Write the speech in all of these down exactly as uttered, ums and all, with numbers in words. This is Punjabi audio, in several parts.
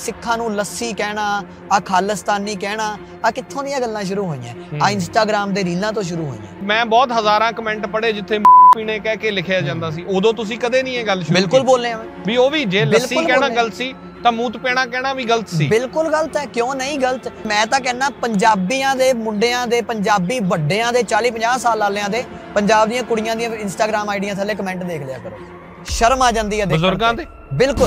ਸਿੱਖਾਂ ਨੂੰ ਲੱਸੀ ਕਹਿਣਾ, ਆ ਖਾਲਿਸਤਾਨੀ ਕਹਿਣਾ, ਆ ਕਿੱਥੋਂ ਦੀਆਂ ਗੱਲਾਂ ਸ਼ੁਰੂ ਹੋਈਆਂ? ਆ ਇੰਸਟਾਗ੍ਰਾਮ ਦੇ ਰੀਲਾਂ ਤੋਂ ਸ਼ੁਰੂ ਹੋਈਆਂ। ਮੈਂ ਬਹੁਤ ਹਜ਼ਾਰਾਂ ਕਮੈਂਟ ਪੜ੍ਹੇ ਜਿੱਥੇ ਪੀਣੇ ਕਹਿ ਕੇ ਲਿਖਿਆ ਜਾਂਦਾ ਸੀ, ਉਦੋਂ ਤੁਸੀਂ ਕਦੇ ਨਹੀਂ ਇਹ ਗੱਲ ਸ਼ੁਰੂ ਬਿਲਕੁਲ ਬੋਲੇ ਆ ਵੀ ਉਹ ਵੀ ਜੇ ਲੱਸੀ ਕਹਿਣਾ ਗਲਤ ਸੀ ਤਾਂ ਮੂਤ ਪੈਣਾ ਕਹਿਣਾ ਵੀ ਗਲਤ ਸੀ। ਬਿਲਕੁਲ ਗਲਤ ਹੈ, ਕਿਉਂ ਨਹੀਂ ਗਲਤ? ਮੈਂ ਤਾਂ ਕਹਿੰਦਾ ਪੰਜਾਬੀਆਂ ਦੇ ਮੁੰਡਿਆਂ ਦੇ, ਪੰਜਾਬੀ ਵੱਡਿਆਂ ਦੇ, ਚਾਲੀ ਪੰਜਾਹ ਸਾਲ ਵਾਲਿਆਂ ਦੇ, ਪੰਜਾਬ ਦੀਆਂ ਕੁੜੀਆਂ ਦੀਆਂ ਇੰਸਟਾਗ੍ਰਾਮ ਆਈਡੀਆਂ ਥੱਲੇ ਕਮੈਂਟ ਦੇਖ ਲਿਆ ਕਰੋ, ਸ਼ਰਮ ਆ ਜਾਂਦੀ ਹੈ ਬਜ਼ੁਰਗਾਂ ਦੇ। ਬਿਲਕੁਲ।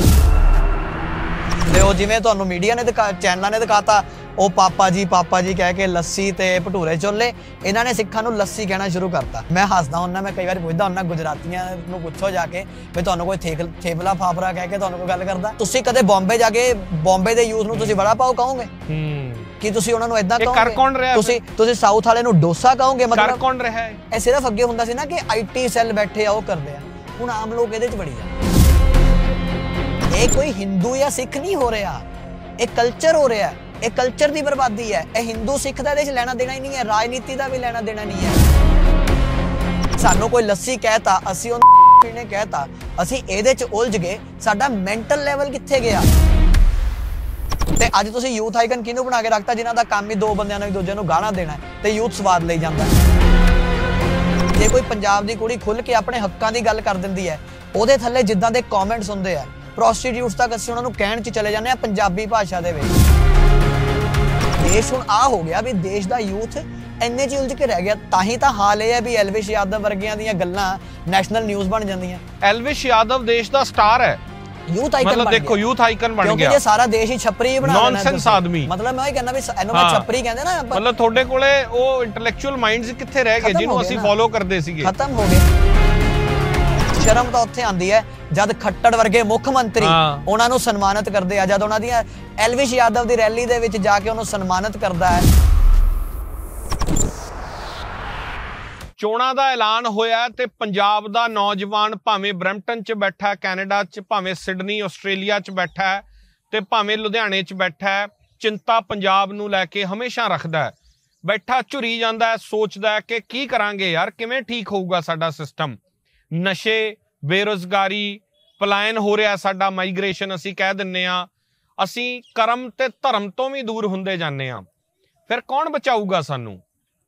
ਤੇ ਉਹ ਜਿਵੇਂ ਤੁਹਾਨੂੰ ਮੀਡੀਆ ਨੇ ਦਿਖਾ, ਚੈਨਲਾਂ ਨੇ ਦਿਖਾਤਾ, ਉਹ ਪਾਪਾ ਜੀ ਪਾਪਾ ਜੀ ਕਹਿ ਕੇ ਲੱਸੀ ਤੇ ਭਟੂਰੇ ਚੋਲੇ, ਇਹਨਾਂ ਨੇ ਸਿੱਖਾਂ ਨੂੰ ਲੱਸੀ ਕਹਿਣਾ ਸ਼ੁਰੂ ਕਰਤਾ। ਮੈਂ ਹੱਸਦਾ ਹੁੰਦਾ, ਮੈਂ ਕਈ ਵਾਰ ਪੁੱਛਦਾ ਹੁੰਦਾ ਗੁਜਰਾਤੀਆਂ ਨੂੰ, ਪੁੱਛੋ ਜਾ ਕੇ ਵੀ ਤੁਹਾਨੂੰ ਕੋਈ ਥੇਕ ਥੇਪਲਾ ਫਾਫਰਾ ਕਹਿ ਕੇ ਤੁਹਾਨੂੰ ਕੋਈ ਗੱਲ ਕਰਦਾ? ਤੁਸੀਂ ਕਦੇ ਬੰਬੇ ਜਾ ਕੇ ਬੰਬੇ ਦੇ ਯੂਥ ਨੂੰ ਤੁਸੀਂ ਵੜਾ ਪਾਓ ਕਹੋਗੇ? ਕੀ ਤੁਸੀਂ ਉਹਨਾਂ ਨੂੰ ਏਦਾਂ ਕਹੋਗੇ? ਕਰ ਕੌਣ ਰਿਹਾ? ਤੁਸੀਂ ਤੁਸੀਂ ਸਾਊਥ ਵਾਲੇ ਨੂੰ ਡੋਸਾ ਕਹੋਗੇ? ਮਤਲਬ ਕਰ ਕੌਣ ਰਿਹਾ? ਇਹ ਸਿਰਫ ਅੱਗੇ ਹੁੰਦਾ ਸੀ ਨਾ ਕਿ ਆਈਟੀ ਸੈੱਲ ਬੈਠੇ ਆ ਉਹ ਕਰਦੇ ਆ, ਹੁਣ ਆਮ ਲੋਕ ਇਹਦੇ ਚ ਵੜੀ ਜਾਂਦੇ। ਇਹ ਕੋਈ ਹਿੰਦੂ ਜਾਂ ਸਿੱਖ ਨਹੀਂ ਹੋ ਰਿਹਾ, ਇਹ ਕਲਚਰ ਹੋ ਰਿਹਾ, ਇਹ ਕਲਚਰ ਦੀ ਬਰਬਾਦੀ ਹੈ। ਇਹ ਹਿੰਦੂ ਸਿੱਖ ਦਾ ਇਹਦੇ ਚ ਲੈਣਾ ਦੇਣਾ ਹੀ ਨਹੀਂ ਹੈ, ਰਾਜਨੀਤੀ ਦਾ ਵੀ ਲੈਣਾ ਦੇਣਾ ਨਹੀਂ ਹੈ। ਸਾਨੂੰ ਕੋਈ ਲੱਸੀ ਕਹਿਤਾ, ਅਸੀਂ ਉਹਨੂੰ ਨੇ ਕਹਿਤਾ, ਅਸੀਂ ਇਹਦੇ ਚ ਉਲਝ ਗਏ, ਸਾਡਾ ਮੈਂਟਲ ਲੈਵਲ ਕਿੱਥੇ ਗਿਆ? ਤੇ ਅੱਜ ਤੁਸੀਂ ਯੂਥ ਆਈਕਨ ਕਿਹਨੂੰ ਬਣਾ ਕੇ ਰੱਖਤਾ, ਜਿਨ੍ਹਾਂ ਦਾ ਕੰਮ ਹੀ ਦੋ ਬੰਦਿਆਂ ਨੂੰ ਇੱਕ ਦੂਜੇ ਨੂੰ ਗਾਲਾਂ ਦੇਣਾ ਤੇ ਯੂਥ ਸਵਾਦ ਲਈ ਜਾਂਦਾ। ਜੇ ਕੋਈ ਪੰਜਾਬ ਦੀ ਕੁੜੀ ਖੁੱਲ ਕੇ ਆਪਣੇ ਹੱਕਾਂ ਦੀ ਗੱਲ ਕਰ ਦਿੰਦੀ ਹੈ, ਉਹਦੇ ਥੱਲੇ ਜਿੱਦਾਂ ਦੇ ਕਮੈਂਟਸ ਹੁੰਦੇ ਆ, ਪ੍ਰੋਸਟੀਟਿਊਟਸ ਤੱਕ ਅਸੀਂ ਉਹਨਾਂ ਨੂੰ ਕਹਿਣ ਚ ਚਲੇ ਜਾਂਦੇ ਆ ਪੰਜਾਬੀ ਭਾਸ਼ਾ ਦੇ ਵਿੱਚ। ਦੇਸ਼ ਹੁਣ ਆ ਹੋ ਗਿਆ ਵੀ ਦੇਸ਼ ਦਾ ਯੂਥ ਇੰਨੇ ਚ ਉਲਝ ਕੇ ਰਹਿ ਗਿਆ। ਤਾਂ ਹੀ ਤਾਂ ਹਾਲ ਇਹ ਹੈ ਵੀ ਐਲਵਿਸ਼ ਯਾਦਵ ਵਰਗਿਆਂ ਦੀਆਂ ਗੱਲਾਂ ਨੈਸ਼ਨਲ ਨਿਊਜ਼ ਬਣ ਜਾਂਦੀਆਂ। ਐਲਵਿਸ਼ ਯਾਦਵ ਦੇਸ਼ ਦਾ ਸਟਾਰ ਹੈ, ਯੂਥ ਆਈਕਨ ਮਤਲਬ ਦੇਖੋ ਯੂਥ ਆਈਕਨ ਬਣ ਗਿਆ, ਕਿਉਂਕਿ ਇਹ ਸਾਰਾ ਦੇਸ਼ ਹੀ ਛਪਰੀ ਹੀ ਬਣਾ ਦੇਣਾ। ਨੌਨਸੈਂਸ ਆਦਮੀ, ਮਤਲਬ ਮੈਂ ਇਹ ਕਹਿੰਦਾ ਵੀ ਇਹਨੂੰ ਮੈਂ ਛਪਰੀ ਕਹਿੰਦੇ ਨਾ। ਮਤਲਬ ਤੁਹਾਡੇ ਕੋਲੇ ਉਹ ਇੰਟੈਲੈਕਚੁਅਲ ਮਾਈਂਡਸ ਕਿੱਥੇ ਰਹਿ ਗਏ ਜਿਹਨੂੰ ਅਸੀਂ ਫੋਲੋ ਕਰਦੇ ਸੀਗੇ? ਖਤਮ ਹੋ ਗਏ। ਸ਼ਰਮ ਤਾਂ ਉੱਥੇ ਆਉਂਦੀ ਹੈ ਜਦ ਖੱਟੜ ਵਰਗੇ ਮੁੱਖ ਮੰਤਰੀ ਉਹਨਾਂ ਨੂੰ ਸਨਮਾਨਿਤ ਕਰਦੇ ਆ, ਜਦ ਉਹਨਾਂ ਦੀਆਂ ਐਲਵਿਸ਼ ਯਾਦਵ ਦੀ ਰੈਲੀ ਦੇ ਵਿੱਚ ਜਾ ਕੇ ਉਹਨੂੰ ਸਨਮਾਨਿਤ ਕਰਦਾ ਹੈ। ਚੋਣਾਂ ਦਾ ਐਲਾਨ ਹੋਇਆ ਤੇ ਪੰਜਾਬ ਦਾ ਨੌਜਵਾਨ ਭਾਵੇਂ ਬਰੈਂਪਟਨ 'ਚ ਬੈਠਾ, ਕੈਨੇਡਾ 'ਚ, ਭਾਵੇਂ ਸਿਡਨੀ ਆਸਟ੍ਰੇਲੀਆ 'ਚ ਬੈਠਾ ਹੈ ਤੇ ਭਾਵੇਂ ਲੁਧਿਆਣੇ 'ਚ ਬੈਠਾ ਹੈ, ਚਿੰਤਾ ਪੰਜਾਬ ਨੂੰ ਲੈ ਕੇ ਹਮੇਸ਼ਾ ਰੱਖਦਾ ਹੈ। ਬੈਠਾ ਝੁਰੀ ਜਾਂਦਾ ਹੈ, ਸੋਚਦਾ ਹੈ ਕਿ ਕੀ ਕਰਾਂਗੇ ਯਾਰ, ਕਿਵੇਂ ਠੀਕ ਹੋਊਗਾ ਸਾਡਾ ਸਿਸਟਮ। ਨਸ਼ੇ, ਬੇਰੁਜ਼ਗਾਰੀ, ਪਲਾਇਨ ਹੋ ਰਿਹਾ ਸਾਡਾ, ਮਾਈਗ੍ਰੇਸ਼ਨ ਅਸੀਂ ਕਹਿ ਦਿੰਦੇ ਹਾਂ। ਅਸੀਂ ਕਰਮ ਤੇ ਧਰਮ ਤੋਂ ਵੀ ਦੂਰ ਹੁੰਦੇ ਜਾਂਦੇ ਹਾਂ। ਫਿਰ ਕੌਣ ਬਚਾਊਗਾ ਸਾਨੂੰ?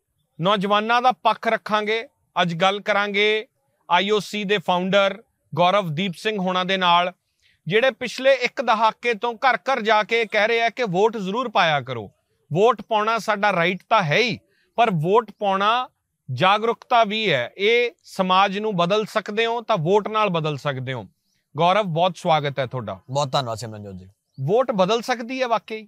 ਨੌਜਵਾਨਾਂ ਦਾ ਪੱਖ ਰੱਖਾਂਗੇ। ਅੱਜ ਗੱਲ ਕਰਾਂਗੇ ਆਈ ਓ ਸੀ ਦੇ ਫਾਊਂਡਰ ਗੌਰਵਦੀਪ ਸਿੰਘ ਹੋਣਾ ਦੇ ਨਾਲ, ਜਿਹੜੇ ਪਿਛਲੇ ਇੱਕ ਦਹਾਕੇ ਤੋਂ ਘਰ ਘਰ ਜਾ ਕੇ ਕਹਿ ਰਹੇ ਆ ਕਿ ਵੋਟ ਜ਼ਰੂਰ ਪਾਇਆ ਕਰੋ। ਵੋਟ ਪਾਉਣਾ ਸਾਡਾ ਰਾਈਟ ਤਾਂ ਹੈ ਹੀ, ਪਰ ਵੋਟ ਪਾਉਣਾ ਜਾਗਰੂਕਤਾ ਵੀ ਹੈ। ਇਹ ਸਮਾਜ ਨੂੰ ਬਦਲ ਸਕਦੇ ਹੋ ਤਾਂ ਵੋਟ ਨਾਲ ਬਦਲ ਸਕਦੇ ਹੋ। ਗੌਰਵ, ਬਹੁਤ ਸਵਾਗਤ ਹੈ ਤੁਹਾਡਾ। ਬਹੁਤ ਧੰਨਵਾਦ ਸਿਮਰਨਜੋਤ ਜੀ। ਵੋਟ ਬਦਲ ਸਕਦੀ ਹੈ ਵਾਕਈ?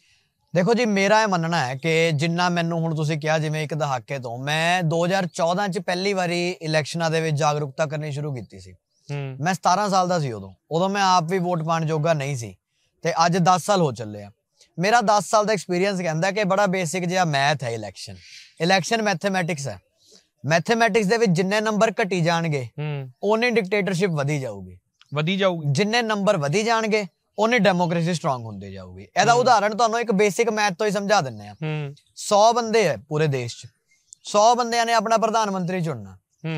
ਦੇਖੋ ਜੀ, ਮੇਰਾ ਇਹ ਮੰਨਣਾ ਹੈ ਕਿ ਜਿੰਨਾ ਮੈਨੂੰ ਹੁਣ ਤੁਸੀਂ ਕਿਹਾ ਜਿਵੇਂ ਇੱਕ ਦਹਾਕੇ ਤੋਂ, ਮੈਂ ਦੋ ਹਜ਼ਾਰ ਚੌਦਾਂ ਚ ਪਹਿਲੀ ਵਾਰੀ ਇਲੈਕਸ਼ਨਾਂ ਦੇ ਵਿੱਚ ਜਾਗਰੂਕਤਾ ਕਰਨੀ ਸ਼ੁਰੂ ਕੀਤੀ ਸੀ। ਮੈਂ ਸਤਾਰਾਂ ਸਾਲ ਦਾ ਸੀ ਉਦੋਂ ਉਦੋਂ ਮੈਂ ਆਪ ਵੀ ਵੋਟ ਪਾਉਣ ਜੋਗਾ ਨਹੀਂ ਸੀ ਤੇ ਅੱਜ ਦਸ ਸਾਲ ਹੋ ਚੱਲੇ ਆ। ਮੇਰਾ ਦਸ ਸਾਲ ਦਾ ਐਕਸਪੀਰੀਅੰਸ ਕਹਿੰਦਾ ਕਿ ਬੜਾ ਬੇਸਿਕ ਜਿਹਾ ਮੈਥ ਹੈ ਇਲੈਕਸ਼ਨ। ਇਲੈਕਸ਼ਨ ਮੈਥਮੈਟਿਕਸ ਹੈ। ਮੈਥਮੈਟਿਕਸ ਦੇ ਵਿੱਚ ਜਿੰਨੇ ਨੰਬਰ ਘਟੀ ਜਾਣਗੇ ਓਨੀ ਡਿਕਟੇਟਰਸ਼ਿਪ ਵਧੀ ਜਾਊਗੀ ਵਧੀ ਜਾਊਗੀ ਜਿੰਨੇ ਨੰਬਰ ਵਧੀ ਜਾਣਗੇ ਉਹਨੇ ਡੈਮੋਕ੍ਰੇਸੀ ਸਟਰੋਂਗ ਹੁੰਦੀ ਜਾਊਗੀ। ਇਹਦਾ ਉਦਾਹਰਣ ਤੁਹਾਨੂੰ ਇੱਕ ਬੇਸਿਕ ਮੈਥ ਤੋਂ ਹੀ ਸਮਝਾ ਦਿੰਦੇ ਆ। ਸੌ ਬੰਦੇ ਹੈ ਪੂਰੇ ਦੇਸ਼ ਚ, ਸੌ ਬੰਦਿਆਂ ਨੇ ਆਪਣਾ ਪ੍ਰਧਾਨ ਮੰਤਰੀ ਚੁਣਨਾ।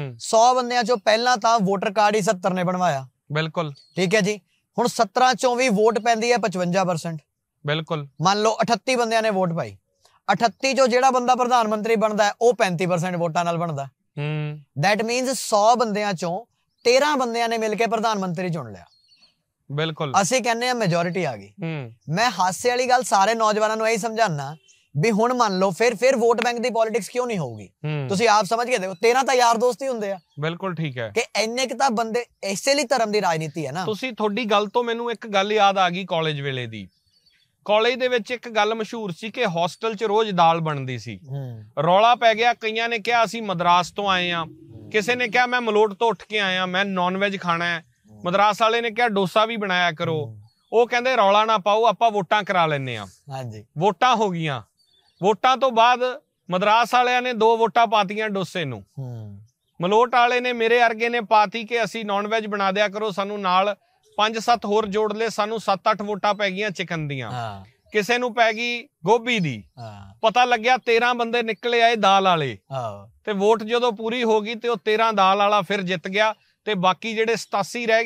ਸੌ ਬੰਦਿਆਂ ਚੋਂ ਪਹਿਲਾਂ ਤਾਂ ਵੋਟਰ ਕਾਰਡ ਹੀ ਸੱਤਰ ਨੇ ਬਣਵਾਇਆ। ਬਿਲਕੁਲ ਠੀਕ ਹੈ ਜੀ। ਹੁਣ ਸੱਤਰਾਂ ਚੋਂ ਵੀ ਵੋਟ ਪੈਂਦੀ ਹੈ ਪਚਵੰਜਾ ਪਰਸੈਂਟ। ਬਿਲਕੁਲ ਮੰਨ ਲਓ ਅਠੱਤੀ ਬੰਦਿਆਂ ਨੇ ਵੋਟ ਪਾਈ, ਅਠੱਤੀ ਚੋਂ ਜਿਹੜਾ ਬੰਦਾ ਪ੍ਰਧਾਨ ਮੰਤਰੀ ਬਣਦਾ ਹੈ ਉਹ ਪੈਂਤੀ ਪਰਸੈਂਟ ਵੋਟਾਂ ਨਾਲ ਬਣਦਾ। ਦੈਟ ਮੀਨਸ ਸੌ ਬੰਦਿਆਂ ਚੋਂ ਤੇਰਾਂ ਬੰਦਿਆਂ ਨੇ ਮਿਲ ਕੇ ਪ੍ਰਧਾਨ ਮੰਤਰੀ ਚੁਣ ਲਿਆ। ਬਿਲਕੁਲ ਅਸੀਂ ਕਹਿੰਦੇ ਆ ਮੈਜੋਰਿਟੀ ਆ ਗਈ। ਮੈਂ ਹਾਸੇ ਵਾਲੀ ਗੱਲ ਸਾਰੇ ਨੌਜਵਾਨਾਂ ਨੂੰ ਇਹੀ ਸਮਝਾਉਣਾ ਵੀ ਹੁਣ ਮੰਨ ਲਓ ਫਿਰ ਫਿਰ ਵੋਟ ਬੈਂਕ ਦੀ ਪੋਲਿਟਿਕਸ ਕਿਉਂ ਨਹੀਂ ਹੋਊਗੀ? ਤੁਸੀਂ ਆਪ ਸਮਝ ਕੇ ਦੇਖੋ, ਤੇਰਾਂ ਤਾਂ ਯਾਰ ਦੋਸਤ ਹੀ ਹੁੰਦੇ ਆ। ਬਿਲਕੁਲ ਠੀਕ ਹੈ ਕਿ ਇੰਨੇ ਕਿ ਤਾਂ ਬੰਦੇ, ਇਸੇ ਲਈ ਧਰਮ ਦੀ ਰਾਜਨੀਤੀ ਹੈ ਨਾ। ਤੁਸੀਂ ਤੁਹਾਡੀ ਗੱਲ ਤੋਂ ਮੈਨੂੰ ਇੱਕ ਗੱਲ ਯਾਦ ਆ ਗਈ ਕਾਲਜ ਵੇਲੇ ਦੀ। ਕਾਲਜ ਦੇ ਵਿੱਚ ਇੱਕ ਗੱਲ ਮਸ਼ਹੂਰ ਸੀ ਕਿ ਹੋਸਟਲ 'ਚ ਰੋਜ਼ ਦਾਲ ਬਣਦੀ ਸੀ। ਰੌਲਾ ਪੈ ਗਿਆ, ਕਈਆਂ ਨੇ ਕਿਹਾ ਅਸੀਂ ਮਦਰਾਸ ਤੋਂ ਆਏ ਆ, ਕਿਸੇ ਨੇ ਕਿਹਾ ਮੈਂ ਮਲੋਟ ਤੋਂ ਉੱਠ ਕੇ ਆਇਆ, ਮੈਂ ਨੌਨ ਵੈਜ ਖਾਣਾ ਹੈ। ਮਦਰਾਸ ਵਾਲੇ ਨੇ ਕਿਹਾ ਡੋਸਾ ਵੀ ਬਣਾਇਆ ਕਰੋ। ਉਹ ਕਹਿੰਦੇ ਰੌਲਾ ਨਾ ਪਾਓ, ਆਪਾਂ ਵੋਟਾਂ ਕਰਾ ਲੈਂਦੇ ਆ। ਹਾਂਜੀ ਵੋਟਾਂ ਹੋ ਗਈਆਂ। ਵੋਟਾਂ ਤੋਂ ਬਾਅਦ ਮਦਰਾਸ ਵਾਲਿਆਂ ਨੇ ਦੋ ਵੋਟਾਂ ਪਾਤੀਆਂ ਡੋਸੇ ਨੂੰ। ਮਲੋਟ ਵਾਲੇ ਨੇ ਮੇਰੇ ਵਰਗੇ ਨੇ ਪਾਤੀ ਕਿ ਅਸੀਂ ਨੌਨ ਵੈਜ ਬਣਾ ਦਿਆ ਕਰੋ, ਸਾਨੂੰ ਨਾਲ ਪੰਜ ਸੱਤ ਹੋਰ ਜੋੜ ਲਏ, ਸਾਨੂੰ ਸੱਤ ਅੱਠ ਵੋਟਾਂ ਪੈ ਗਈਆਂ ਚਿਕਨ ਦੀਆਂ। ਕਿਸੇ ਨੂੰ ਪੈ ਗਈ ਗੋਭੀ ਦੀ। ਪਤਾ ਲੱਗਿਆ ਤੇਰਾਂ ਬੰਦੇ ਨਿਕਲੇ ਆਏ ਦਾਲ ਵਾਲੇ, ਤੇ ਵੋਟ ਜਦੋਂ ਪੂਰੀ ਹੋ ਗਈ ਤੇ ਉਹ ਤੇਰਾਂ ਦਾਲ ਵਾਲਾ ਫਿਰ ਜਿੱਤ ਗਿਆ ਤੇ ਬਾਕੀ ਜਿਹੜੇ ਸਤਾਸੀ ਰਹਿ ਗਏ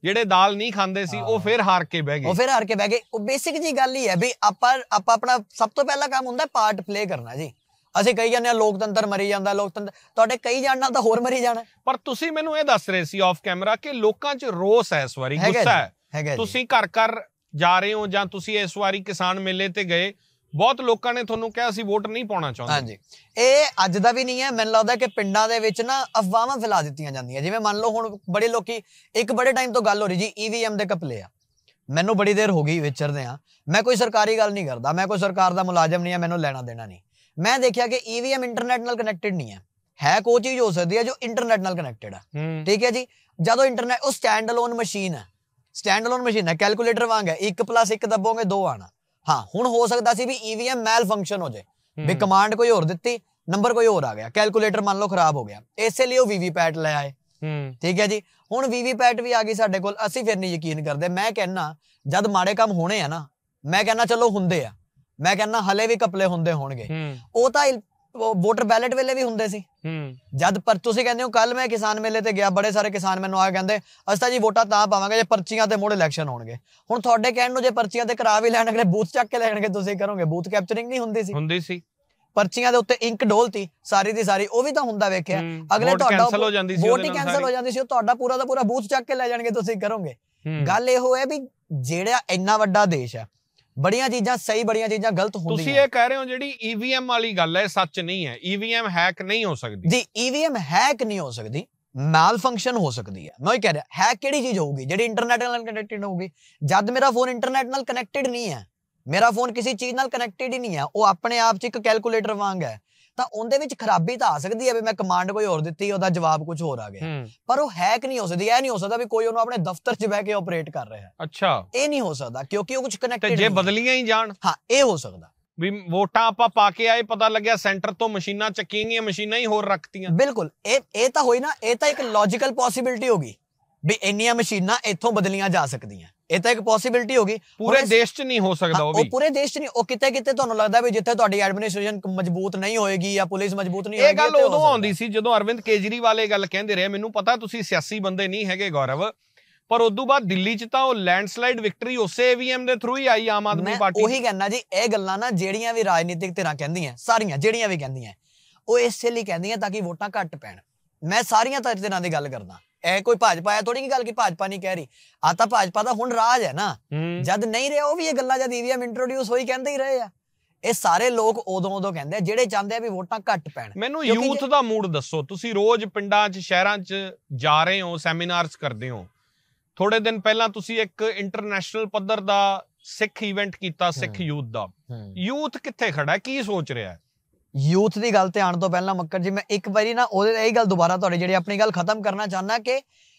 ਜਿਹੜੇ ਦਾਲ ਨਹੀਂ ਖਾਂਦੇ ਸੀ ਉਹ ਫਿਰ ਹਾਰ ਕੇ ਬਹਿ ਗਏ ਉਹ ਫਿਰ ਹਾਰ ਕੇ ਬਹਿ ਗਏ। ਉਹ ਬੇਸਿਕ ਜੀ ਗੱਲ ਹੀ ਹੈ ਵੀ ਆਪਾਂ ਆਪਾਂ ਆਪਣਾ ਸਭ ਤੋਂ ਪਹਿਲਾ ਕੰਮ ਹੁੰਦਾ ਪਾਰਟ ਪਲੇ ਕਰਨਾ ਜੀ। ਅਸੀਂ ਕਹੀ ਜਾਂਦੇ ਹਾਂ ਲੋਕਤੰਤਰ ਮਰੀ ਜਾਂਦਾ, ਲੋਕਤੰਤਰ, ਤੁਹਾਡੇ ਕਈ ਜਾਣ ਨਾਲ ਤਾਂ ਹੋਰ ਮਰੀ ਜਾਣਾ। ਪਰ ਤੁਸੀਂ ਮੈਨੂੰ ਇਹ ਦੱਸ ਰਹੇ ਸੀ ਆਫ ਕੈਮਰਾ ਕਿ ਲੋਕਾਂ 'ਚ ਰੋਸ ਹੈ, ਇਸ ਵਾਰੀ ਗੁੱਸਾ ਹੈ। ਤੁਸੀਂ ਘਰ ਘਰ ਜਾ ਰਹੇ ਹੋ ਜਾਂ ਤੁਸੀਂ ਇਸ ਵਾਰੀ ਕਿਸਾਨ ਮੇਲੇ ਤੇ ਗਏ, ਬਹੁਤ ਲੋਕਾਂ ਨੇ ਤੁਹਾਨੂੰ ਕਿਹਾ ਅਸੀਂ ਵੋਟ ਨਹੀਂ ਪਾਉਣਾ ਚਾਹੁੰਦੇ। ਹਾਂਜੀ, ਇਹ ਅੱਜ ਦਾ ਵੀ ਨਹੀਂ ਹੈ। ਮੈਨੂੰ ਲੱਗਦਾ ਕਿ ਪਿੰਡਾਂ ਦੇ ਵਿੱਚ ਨਾ ਅਫਵਾਹਾਂ ਫੈਲਾ ਦਿੱਤੀਆਂ ਜਾਂਦੀਆਂ। ਜਿਵੇਂ ਮੰਨ ਲਓ ਹੁਣ ਬੜੇ ਲੋਕੀ, ਇੱਕ ਬੜੇ ਟਾਈਮ ਤੋਂ ਗੱਲ ਹੋ ਰਹੀ ਜੀ ਈਵੀਐਮ ਦੇ ਘਪਲੇ ਆ। ਮੈਨੂੰ ਬੜੀ ਦੇਰ ਹੋ ਗਈ ਵਿਚਰਦੇ ਆ, ਮੈਂ ਕੋਈ ਸਰਕਾਰੀ ਗੱਲ ਨਹੀਂ ਕਰਦਾ, ਮੈਂ ਕੋਈ ਸਰਕਾਰ ਦਾ ਮੁਲਾਜ਼ਮ ਨਹੀਂ ਆ, ਮੈਨੂੰ ਲੈਣਾ ਦੇਣਾ ਨਹੀਂ। ਮੈਂ ਦੇਖਿਆ ਕਿ ਈਵੀਐਮ ਇੰਟਰਨੈਟ ਨਾਲ ਕਨੈਕਟਡ ਨਹੀਂ ਹੈ। ਹੈ ਕੋਈ ਚੀਜ਼ ਹੋ ਸਕਦੀ ਹੈ ਜੋ ਇੰਟਰਨੈਟ ਨਾਲ ਕਨੈਕਟਡ ਹੈ, ਠੀਕ ਹੈ ਜੀ। ਜਦੋਂ ਇੰਟਰਨੈਟ, ਉਹ ਸਟੈਂਡ ਅਲੋਨ ਮਸ਼ੀਨ ਹੈ, ਸਟੈਂਡ ਅਲੋਨ ਮਸ਼ੀਨ ਹੈ, ਕੈਲਕੂਲੇਟਰ ਵਾਂਗ ਹੈ, ਇੱਕ ਪਲੱਸ ਇੱਕ ਦੱਬੋਗੇ ਦੋ ਆਣਾ। ਹਾਂ, ਹੁਣ ਹੋ ਸਕਦਾ ਸੀ ਵੀ ਈਵੀਐਮ ਮੈਲ ਫੰਕਸ਼ਨ ਹੋ ਜਾਏ, ਵੀ ਕਮਾਂਡ ਕੋਈ ਹੋਰ ਦਿੱਤੀ, ਨੰਬਰ ਕੋਈ ਹੋਰ ਆ ਗਿਆ, ਕੈਲਕੂਲੇਟਰ ਮੰਨ ਲਓ ਖਰਾਬ ਹੋ ਗਿਆ, ਇਸੇ ਲਈ ਉਹ ਵੀਵੀਪੈਟ ਲੈ ਆਏ, ਠੀਕ ਹੈ ਜੀ। ਹੁਣ ਵੀਵੀਪੈਟ ਵੀ ਆ ਗਈ ਸਾਡੇ ਕੋਲ, ਅਸੀਂ ਫਿਰ ਨਹੀਂ ਯਕੀਨ ਕਰਦੇ। ਮੈਂ ਕਹਿੰਦਾ ਜਦ ਮਾੜੇ ਕੰਮ ਹੋਣੇ ਆ ਨਾ, ਮੈਂ ਕਹਿੰਦਾ ਚਲੋ ਹੁੰਦੇ ਆ, ਮੈਂ ਕਹਿੰਦਾ ਹਲੇ ਵੀ ਘਪਲੇ ਹੁੰਦੇ ਹੋਣਗੇ। ਉਹ ਤਾਂ ਵੋਟਰ ਬੈਲਟ ਵੇਲੇ ਵੀ ਹੁੰਦੇ ਸੀ। ਜਦ ਪਰ ਤੁਸੀਂ ਕਹਿੰਦੇ ਹੋ, ਕੱਲ ਮੈਂ ਕਿਸਾਨ ਮੇਲੇ ਤੇ ਗਿਆ, ਬੜੇ ਸਾਰੇ ਕਿਸਾਨ ਮੈਨੂੰ ਆ ਕੇ ਕਹਿੰਦੇ ਅਸੀਂ ਤਾਂ ਜੀ ਵੋਟਾਂ ਤਾਂ ਪਾਵਾਂਗੇ ਜੇ ਪਰਚੀਆਂ ਤੇ ਮੁੜ ਇਲੈਕਸ਼ਨ ਹੋਣਗੇ। ਹੁਣ ਤੁਹਾਡੇ ਕਹਿਣ ਨੂੰ ਜੇ ਪਰਚੀਆਂ ਤੇ ਕਰਾ ਵੀ ਲੈਣਗੇ, ਬੂਥ ਚੱਕ ਕੇ ਲੈਣਗੇ, ਤੁਸੀਂ ਕਰੋਗੇ? ਬੂਥ ਕੈਪਚਰਿੰਗ ਨਹੀਂ ਹੁੰਦੀ ਸੀ, ਹੁੰਦੀ ਸੀ, ਪਰਚੀਆਂ ਦੇ ਉੱਤੇ ਇੰਕ ਡੋਲਤੀ ਸਾਰੀ ਦੀ ਸਾਰੀ, ਉਹ ਵੀ ਤਾਂ ਹੁੰਦਾ ਵੇਖਿਆ। ਅਗਲੇ ਤੁਹਾਡਾ ਵੋਟ ਹੀ ਕੈਂਸਲ ਹੋ ਜਾਂਦੀ ਸੀ, ਉਹ ਤੁਹਾਡਾ ਪੂਰਾ ਦਾ ਪੂਰਾ ਬੂਥ ਚੱਕ ਕੇ ਲੈ ਜਾਣਗੇ, ਤੁਸੀਂ ਕਰੋਗੇ? ਗੱਲ ਇਹੋ ਹੈ ਵੀ ਜਿਹੜਾ ਇੰਨਾ ਵੱਡਾ ਦੇਸ਼ ਹੈ, ਬੜੀਆਂ ਚੀਜ਼ਾਂ ਸਹੀ, ਬੜੀਆਂ ਚੀਜ਼ਾਂ ਗਲਤ ਹੁੰਦੀਆਂ। ਤੁਸੀਂ ਇਹ ਕਹਿ ਰਹੇ ਹੋ ਜਿਹੜੀ ਈਵੀਐਮ ਵਾਲੀ ਗੱਲ ਹੈ ਸੱਚ ਨਹੀਂ ਹੈ, ਈਵੀਐਮ ਹੈਕ ਨਹੀਂ ਹੋ ਸਕਦੀ ਜੀ। ਈਵੀਐਮ ਹੈਕ ਨਹੀਂ ਹੋ ਸਕਦੀ, ਮੈਲ ਫੰਕਸ਼ਨ ਹੋ ਸਕਦੀ ਹੈ। ਮੈਂ ਉਹ ਕਹਿ ਰਿਹਾ, ਹੈਕ ਕਿਹੜੀ ਚੀਜ਼ ਹੋਊਗੀ? ਜਿਹੜੀ ਇੰਟਰਨੈਟ ਨਾਲ ਕਨੈਕਟਡ ਹੋਊਗੀ। ਜਦ ਮੇਰਾ ਫੋਨ ਇੰਟਰਨੈਟ ਨਾਲ ਕਨੈਕਟਡ ਨਹੀਂ ਹੈ, ਮੇਰਾ ਫੋਨ ਕਿਸੇ ਚੀਜ਼ ਨਾਲ ਕਨੈਕਟਡ ਹੀ ਨਹੀਂ ਹੈ, ਉਹ ਆਪਣੇ ਆਪ 'ਚ ਇੱਕ ਕੈਲਕੂਲੇਟਰ ਵਾਂਗ ਹੈ, ਤਾਂ ਉਹਦੇ ਵਿੱਚ ਖਰਾਬੀ ਤਾਂ ਆ ਸਕਦੀ ਹੈ ਵੀ ਮੈਂ ਕਮਾਂਡ ਕੋਈ ਹੋਰ ਦਿੱਤੀ, ਉਹਦਾ ਜਵਾਬ ਕੁਝ ਹੋਰ ਆ ਗਿਆ, ਪਰ ਉਹ ਹੈਕ ਨਹੀਂ ਹੋ ਸਕਦੀ। ਇਹ ਨਹੀਂ ਹੋ ਸਕਦਾ ਵੀ ਕੋਈ ਉਹਨੂੰ ਆਪਣੇ ਦਫ਼ਤਰ 'ਚ ਬਹਿ ਕੇ ਆਪਰੇਟ ਕਰ ਰਿਹਾ। ਅੱਛਾ, ਇਹ ਨਹੀਂ ਹੋ ਸਕਦਾ ਕਿਉਂਕਿ ਉਹ ਕੁਝ ਕਨੈਕਟਡ। ਤੇ ਜੇ ਬਦਲੀਆਂ ਹੀ ਜਾਣ? ਹਾਂ, ਇਹ ਹੋ ਸਕਦਾ ਵੀ ਵੋਟਾਂ ਆਪਾਂ ਪਾ ਕੇ ਆਏ, ਪਤਾ ਲੱਗਿਆ ਸੈਂਟਰ ਤੋਂ ਮਸ਼ੀਨਾਂ ਚੱਕੀਆਂ ਗਈਆਂ, ਮਸ਼ੀਨਾਂ ਹੀ ਹੋਰ ਰੱਖਤੀਆਂ। ਬਿਲਕੁਲ, ਇਹ ਇਹ ਤਾਂ ਹੋਈ ਨਾ, ਇਹ ਤਾਂ ਇੱਕ ਲੌਜੀਕਲ ਪੋਸੀਬਿਲਿਟੀ ਹੋਗੀ ਵੀ ਇੰਨੀਆਂ ਮਸ਼ੀਨਾਂ ਇੱਥੋਂ ਬਦਲੀਆਂ ਜਾ ਸਕਦੀਆਂ। ਇਹ ਤਾਂ ਇੱਕ ਪੋਸੀਬਿਲਿਟੀ ਹੋਗੀ। ਪੂਰੇ ਦੇਸ਼ 'ਚ ਨਹੀਂ ਹੋ ਸਕਦਾ ਉਹ ਵੀ। ਉਹ ਪੂਰੇ ਦੇਸ਼ 'ਚ ਨਹੀਂ, ਉਹ ਕਿਤੇ ਕਿਤੇ ਤੁਹਾਨੂੰ ਲੱਗਦਾ ਵੀ ਜਿੱਥੇ ਤੁਹਾਡੀ ਐਡਮਿਨਿਸਟ੍ਰੇਸ਼ਨ ਮਜ਼ਬੂਤ ਨਹੀਂ ਹੋਏਗੀ ਜਾਂ ਪੁਲਿਸ ਮਜ਼ਬੂਤ ਨਹੀਂ ਹੋਏਗੀ। ਇਹ ਗੱਲ ਉਦੋਂ ਆਉਂਦੀ ਸੀ ਜਦੋਂ ਅਰਵਿੰਦ ਕੇਜਰੀਵਾਲ ਇਹ ਗੱਲ ਕਹਿੰਦੇ ਰਹੇ। ਮੈਨੂੰ ਪਤਾ ਤੁਸੀਂ ਸਿਆਸੀ ਬੰਦੇ ਨਹੀਂ ਹੈਗੇ ਗੌਰਵ, ਪਰ ਉਦੋਂ ਬਾਅਦ ਦਿੱਲੀ 'ਚ ਤਾਂ ਉਹ ਲੈਂਡਸਲਾਈਡ ਵਿਕਟਰੀ ਉਸੇ ਈਵੀਐਮ ਦੇ ਥਰੂ ਹੀ ਆਈ, ਆਮ ਆਦਮੀ ਪਾਰਟੀ। ਉਹੀ ਕਹਿੰਦਾ ਜੀ, ਇਹ ਗੱਲਾਂ ਨਾ ਜਿਹੜੀਆਂ ਵੀ ਰਾਜਨੀਤਿਕ ਧਿਰਾਂ ਕਹਿੰਦੀਆਂ, ਸਾਰੀਆਂ ਜਿਹੜੀਆਂ ਵੀ ਕਹਿੰਦੀਆਂ, ਉਹ ਇਸੇ ਲਈ ਕਹਿੰਦੀਆਂ ਤਾਂ ਕਿ ਵੋਟਾਂ ਘੱਟ ਪੈਣ। ਮੈਂ ਸਾਰੀਆਂ ਧਿਰਾਂ ਦੀ ਗੱਲ ਕਰਦਾ, ਇਹ ਕੋਈ ਭਾਜਪਾ ਹੈ ਥੋੜੀ ਕੀ ਗੱਲ ਕਿ ਭਾਜਪਾ ਨਹੀਂ ਕਹਿ ਰਹੀ। ਆ ਤਾਂ ਭਾਜਪਾ ਦਾ ਹੁਣ ਰਾਜ ਹੈ ਨਾ, ਜਦ ਨਹੀਂ ਰਿਹਾ ਉਹ ਵੀ ਇਹ ਗੱਲਾਂ ਜਦ ਈਵੀਐਮ ਇੰਟਰੋਡਿਊਸ ਹੋਈ ਕਹਿੰਦੇ ਹੀ ਰਹੇ ਆ। ਇਹ ਸਾਰੇ ਲੋਕ ਉਦੋਂ ਉਦੋਂ ਕਹਿੰਦੇ ਆ ਜਿਹੜੇ ਚਾਹੁੰਦੇ ਆ ਵੀ ਵੋਟਾਂ ਘੱਟ ਪੈਣ। ਮੈਨੂੰ ਯੂਥ ਦਾ ਮੂਡ ਦੱਸੋ, ਤੁਸੀਂ ਰੋਜ਼ ਪਿੰਡਾਂ 'ਚ ਸ਼ਹਿਰਾਂ 'ਚ ਜਾ ਰਹੇ ਹੋ, ਸੈਮੀਨਾਰਸ ਕਰਦੇ ਹੋ। ਥੋੜੇ ਦਿਨ ਪਹਿਲਾਂ ਤੁਸੀਂ ਇੱਕ ਇੰਟਰਨੈਸ਼ਨਲ ਪੱਧਰ ਦਾ ਸਿੱਖ ਇਵੈਂਟ ਕੀਤਾ, ਸਿੱਖ ਯੂਥ ਦਾ। ਯੂਥ ਕਿੱਥੇ ਖੜਾ, ਕੀ ਸੋਚ ਰਿਹਾ? ਯੂਥ ਦੀ ਗੱਲ ਤੇ ਆਉਣ ਤੋਂ ਪਹਿਲਾਂ ਮੱਕੜ ਜੀ, ਮੈਂ ਇੱਕ ਵਾਰੀ ਨਾ ਉਹਦੇ ਇਹ ਗੱਲ ਦੁਬਾਰਾ ਤੁਹਾਡੀ ਜਿਹੜੀ ਆਪਣੀ ਗੱਲ ਖਤਮ ਕਰਨਾ ਚਾਹੁੰਦਾ ਕਿ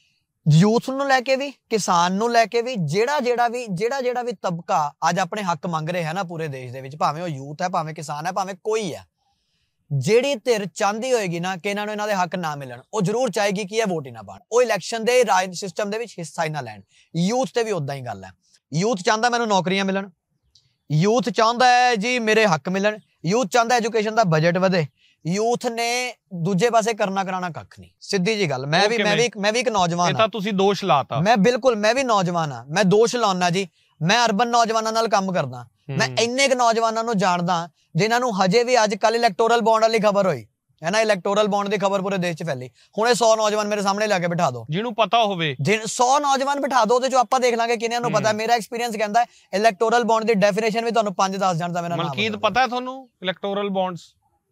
ਯੂਥ ਨੂੰ ਲੈ ਕੇ ਵੀ, ਕਿਸਾਨ ਨੂੰ ਲੈ ਕੇ ਵੀ, ਜਿਹੜਾ ਜਿਹੜਾ ਵੀ ਜਿਹੜਾ ਜਿਹੜਾ ਵੀ ਤਬਕਾ ਅੱਜ ਆਪਣੇ ਹੱਕ ਮੰਗ ਰਿਹਾ ਹੈ ਨਾ ਪੂਰੇ ਦੇਸ਼ ਦੇ ਵਿੱਚ, ਭਾਵੇਂ ਉਹ ਯੂਥ ਹੈ, ਭਾਵੇਂ ਕਿਸਾਨ ਹੈ, ਭਾਵੇਂ ਕੋਈ ਹੈ, ਜਿਹੜੀ ਧਿਰ ਚਾਹੁੰਦੀ ਹੋਏਗੀ ਨਾ ਕਿ ਇਹਨਾਂ ਨੂੰ ਇਹਨਾਂ ਦੇ ਹੱਕ ਨਾ ਮਿਲਣ, ਉਹ ਜ਼ਰੂਰ ਚਾਹੇਗੀ ਕਿ ਇਹ ਵੋਟ ਹੀ ਨਾ ਪਾਣ, ਉਹ ਇਲੈਕਸ਼ਨ ਦੇ ਰਾਜ ਸਿਸਟਮ ਦੇ ਵਿੱਚ ਹਿੱਸਾ ਹੀ ਨਾ ਲੈਣ। ਯੂਥ ਤੇ ਵੀ ਉਦਾਂ ਹੀ ਗੱਲ ਹੈ। ਯੂਥ ਚਾਹੁੰਦਾ ਮੈਨੂੰ ਨੌਕਰੀਆਂ ਮਿਲਣ, ਯੂਥ ਚਾਹੁੰਦਾ ਹੈ ਜੀ ਮੇਰੇ ਹੱਕ ਮਿਲਣ, ਯੂਥ ਚਾਹੁੰਦਾ ਐਜੂਕੇਸ਼ਨ ਦਾ ਬਜਟ ਵਧੇ। ਯੂਥ ਨੇ ਦੂਜੇ ਪਾਸੇ ਕਰਨਾ ਕਰਾਣਾ ਕੱਖ ਨਹੀਂ, ਸਿੱਧੀ ਜੀ ਗੱਲ। ਮੈਂ ਵੀ ਮੈਂ ਵੀ ਮੈਂ ਵੀ ਇੱਕ ਨੌਜਵਾਨ ਹਾਂ। ਇਹ ਤਾਂ ਤੁਸੀਂ ਦੋਸ਼ ਲਾਤਾ। ਮੈਂ ਬਿਲਕੁਲ, ਮੈਂ ਵੀ ਨੌਜਵਾਨ ਹਾਂ, ਮੈਂ ਦੋਸ਼ ਲਾਉਣਾ ਜੀ। ਮੈਂ ਅਰਬਨ ਨੌਜਵਾਨਾਂ ਨਾਲ ਕੰਮ ਕਰਦਾ, ਮੈਂ ਇੰਨੇ ਕੁ ਨੌਜਵਾਨਾਂ ਨੂੰ ਜਾਣਦਾ ਜਿਨ੍ਹਾਂ ਨੂੰ ਹਜੇ ਵੀ ਅੱਜ ਕੱਲ ਇਲੈਕਟੋਰਲ ਬੌਂਡ ਵਾਲੀ ਖਬਰ ਹੋਈ ਹੈ ਨਾ, ਇਲੈਕਟੋਰਲ ਬੌਂਡ ਦੀ ਖਬਰ ਪੂਰੇ ਦੇਸ਼ 'ਚ ਫੈਲੀ। ਹੁਣੇ ਸੌ ਨੌਜਵਾਨ ਮੇਰੇ ਸਾਹਮਣੇ ਲਿਆ ਕੇ ਬਿਠਾ ਦਿਓ, ਜਿਹਨੂੰ ਪਤਾ ਹੋਵੇ। ਸੌ ਨੌਜਵਾਨ ਬਿਠਾ ਦਿਓ, ਉਹਦੇ ਚੋਂ ਆਪਾਂ ਦੇਖ ਲਾਂਗੇ ਕਿਹਨਾਂ ਨੂੰ ਪਤਾ। ਮੇਰਾ ਐਕਸਪੀਰੀਅੰਸ ਕਹਿੰਦਾ ਇਲੈਕਟੋਰਲ ਬੌਂਡ ਦੀ ਡੈਫੀਨੇਸ਼ਨ ਵੀ ਤੁਹਾਨੂੰ ਪੰਜ ਦਸ ਜਾਣਦਾ। ਮੇਰਾ ਨਾਮ ਮਲਕੀਤ ਪਤਾ ਤੁਹਾਨੂੰ ਇਲੈਕਟੋਰਲ ਬੌਂਡਸ?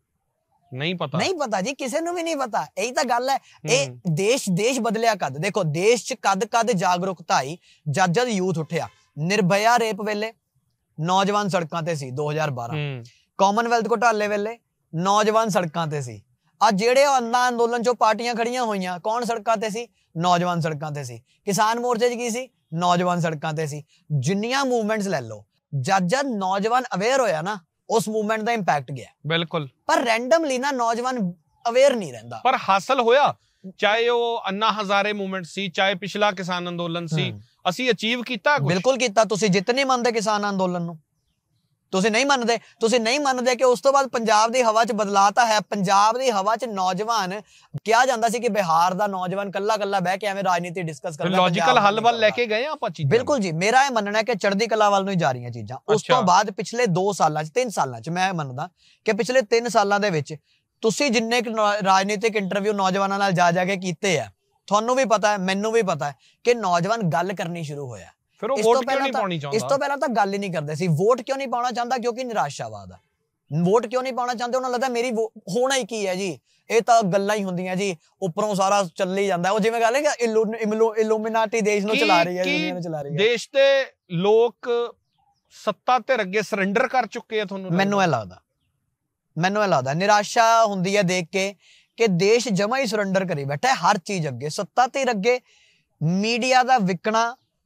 ਨਹੀਂ ਪਤਾ, ਨਹੀਂ ਪਤਾ ਜੀ, ਕਿਸੇ ਨੂੰ ਵੀ ਨਹੀਂ ਪਤਾ। ਇਹੀ ਤਾਂ ਗੱਲ ਹੈ। ਇਹ ਦੇਸ਼ ਦੇਸ਼ ਬਦਲਿਆ ਕਦ? ਦੇਖੋ ਦੇਸ਼ 'ਚ ਕਦ ਕਦ ਜਾਗਰੂਕਤਾ ਆਈ? ਜਦ ਜਦ ਯੂਥ ਉੱਠਿਆ। ਨਿਰਭਇਆ ਰੇਪ ਵੇਲੇ ਨੌਜਵਾਨ ਸੜਕਾਂ ਤੇ ਸੀ ਦੋ ਹਜ਼ਾਰ ਬਾਰਾਂ। ਕਾਮਨਵੈਲਥ ਘੁਟਾਲੇ ਵੇਲੇ ਨੌਜਵਾਨ ਸੜਕਾਂ ਤੇ ਸੀ। ਅੱਜ ਜਿਹੜੇ ਅੰਨਾ ਅੰਦੋਲਨ 'ਚੋਂ ਪਾਰਟੀਆਂ ਖੜੀਆਂ ਹੋਈਆਂ, ਕੌਣ ਸੜਕਾਂ ਤੇ ਸੀ? ਨੌਜਵਾਨ ਸੜਕਾਂ ਤੇ ਸੀ। ਕਿਸਾਨ ਮੋਰਚੇ 'ਚ ਕੀ ਸੀ? ਨੌਜਵਾਨ ਸੜਕਾਂ ਤੇ ਸੀ। ਜਿੰਨੀਆਂ ਮੂਵਮੈਂਟਸ ਲੈ ਲਓ, ਜਦ ਜਦ ਨੌਜਵਾਨ ਅਵੇਅਰ ਹੋਇਆ ਨਾ, ਉਸ ਮੂਵਮੈਂਟ ਦਾ ਇੰਪੈਕਟ ਗਿਆ। ਬਿਲਕੁਲ। ਪਰ ਰੈਂਡਮਲੀ ਨਾ ਨੌਜਵਾਨ ਅਵੇਅਰ ਨਹੀਂ ਰਹਿੰਦਾ। ਪਰ ਹਾਸਲ ਹੋਇਆ, ਚਾਹੇ ਉਹ ਅੰਨਾ ਹਜ਼ਾਰੇ ਮੂਵਮੈਂਟ ਸੀ, ਚਾਹੇ ਪਿਛਲਾ ਕਿਸਾਨ ਅੰਦੋਲਨ ਸੀ, ਅਸੀਂ ਅਚੀਵ ਕੀਤਾ ਕੁਝ। ਬਿਲਕੁਲ ਕੀਤਾ। ਤੁਸੀਂ ਜਿੱਤ ਨਹੀਂ ਮੰਨਦੇ ਕਿਸਾਨ ਅੰਦੋਲਨ ਨੂੰ? ਤੁਸੀਂ ਨਹੀਂ ਮੰਨਦੇ ਤੁਸੀਂ ਨਹੀਂ ਮੰਨਦੇ ਕਿ ਉਸ ਤੋਂ ਬਾਅਦ ਪੰਜਾਬ ਦੀ ਹਵਾ 'ਚ ਬਦਲਾਅ ਤਾਂ ਹੈ। ਪੰਜਾਬ ਦੀ ਹਵਾ 'ਚ ਨੌਜਵਾਨ ਕਿਹਾ ਜਾਂਦਾ ਸੀ ਕਿ ਬਿਹਾਰ ਦਾ ਨੌਜਵਾਨ ਕੱਲਾ ਕੱਲਾ ਬਹਿ ਕੇ ਐਵੇਂ ਰਾਜਨੀਤੀ ਡਿਸਕਸ ਕਰਦਾ, ਲੌਜੀਕਲ ਹੱਲ ਵੱਲ ਲੈ ਕੇ ਗਏ ਆਪਾਂ ਚੀਜ਼ਾਂ। ਬਿਲਕੁਲ ਜੀ, ਮੇਰਾ ਇਹ ਮੰਨਣਾ ਹੈ ਕਿ ਚੜ੍ਹਦੀ ਕਲਾ ਵੱਲ ਨੂੰ ਹੀ ਜਾ ਰਹੀਆਂ ਚੀਜ਼ਾਂ। ਉਸ ਤੋਂ ਬਾਅਦ ਪਿਛਲੇ ਦੋ ਸਾਲਾਂ 'ਚ ਤਿੰਨ ਸਾਲਾਂ 'ਚ ਮੈਂ ਮੰਨਦਾ ਕਿ ਪਿਛਲੇ ਤਿੰਨ ਸਾਲਾਂ ਦੇ ਵਿੱਚ ਤੁਸੀਂ ਜਿੰਨੇ ਰਾਜਨੀਤਿਕ ਇੰਟਰਵਿਊ ਨੌਜਵਾਨਾਂ ਨਾਲ ਜਾ ਜਾ ਕੇ ਕੀਤੇ ਆ, ਤੁਹਾਨੂੰ ਵੀ ਪਤਾ ਹੈ ਮੈਨੂੰ ਵੀ ਪਤਾ ਹੈ ਕਿ ਨੌਜਵਾਨ ਗੱਲ ਕਰਨੀ ਸ਼ੁਰੂ ਹੋਇਆ। ਫਿਰ ਉਹ ਵੋਟ ਕਿਉਂ ਨਹੀਂ ਪਾਉਣੀ ਚਾਹੁੰਦਾ? ਇਸ ਤੋਂ ਪਹਿਲਾਂ ਤਾਂ ਗੱਲ ਹੀ ਨਹੀਂ ਕਰਦੇ ਸੀ। ਵੋਟ ਕਿਉਂ ਨਹੀਂ ਪਾਉਣਾ ਚਾਹੁੰਦਾ? ਕਿਉਂਕਿ ਨਿਰਾਸ਼ਾਵਾਦ ਆ। ਵੋਟ ਕਿਉਂ ਨਹੀਂ ਪਾਉਣਾ ਚਾਹੁੰਦੇ? ਉਹਨਾਂ ਨੂੰ ਲੱਗਦਾ ਮੇਰੀ ਹੋਣਾ ਹੀ ਕੀ ਹੈ ਜੀ, ਇਹ ਤਾਂ ਗੱਲਾਂ ਹੀ ਹੁੰਦੀਆਂ ਜੀ, ਉੱਪਰੋਂ ਸਾਰਾ ਚੱਲੀ ਜਾਂਦਾ। ਉਹ ਜਿਵੇਂ ਗੱਲ ਹੈ ਕਿ ਇਲੂਮੀਨਾਟੀ ਦੇਸ਼ ਨੂੰ ਚਲਾ ਰਹੀ ਹੈ, ਦੁਨੀਆ ਨੂੰ ਚਲਾ ਰਹੀ ਹੈ। ਦੇਸ਼ ਦੇ ਲੋਕ ਸੱਤਾ ਧਿਰ ਅੱਗੇ ਸਰੈਂਡਰ ਕਰ ਚੁੱਕੇ ਆ ਤੁਹਾਨੂੰ? ਮੈਨੂੰ ਇਹ ਲੱਗਦਾ ਮੈਨੂੰ ਇਹ ਲੱਗਦਾ ਨਿਰਾਸ਼ਾ ਹੁੰਦੀ ਹੈ ਦੇਖ ਕੇ ਕਿ ਦੇਸ਼ ਜਮਾ ਹੀ ਸਰੈਂਡਰ ਕਰੀ ਬੈਠਾ ਹਰ ਚੀਜ਼ ਅੱਗੇ। ਸੱਤਾ ਧਿਰ ਅੱਗੇ ਮੀਡੀਆ ਦਾ ਵਿਕਣਾ,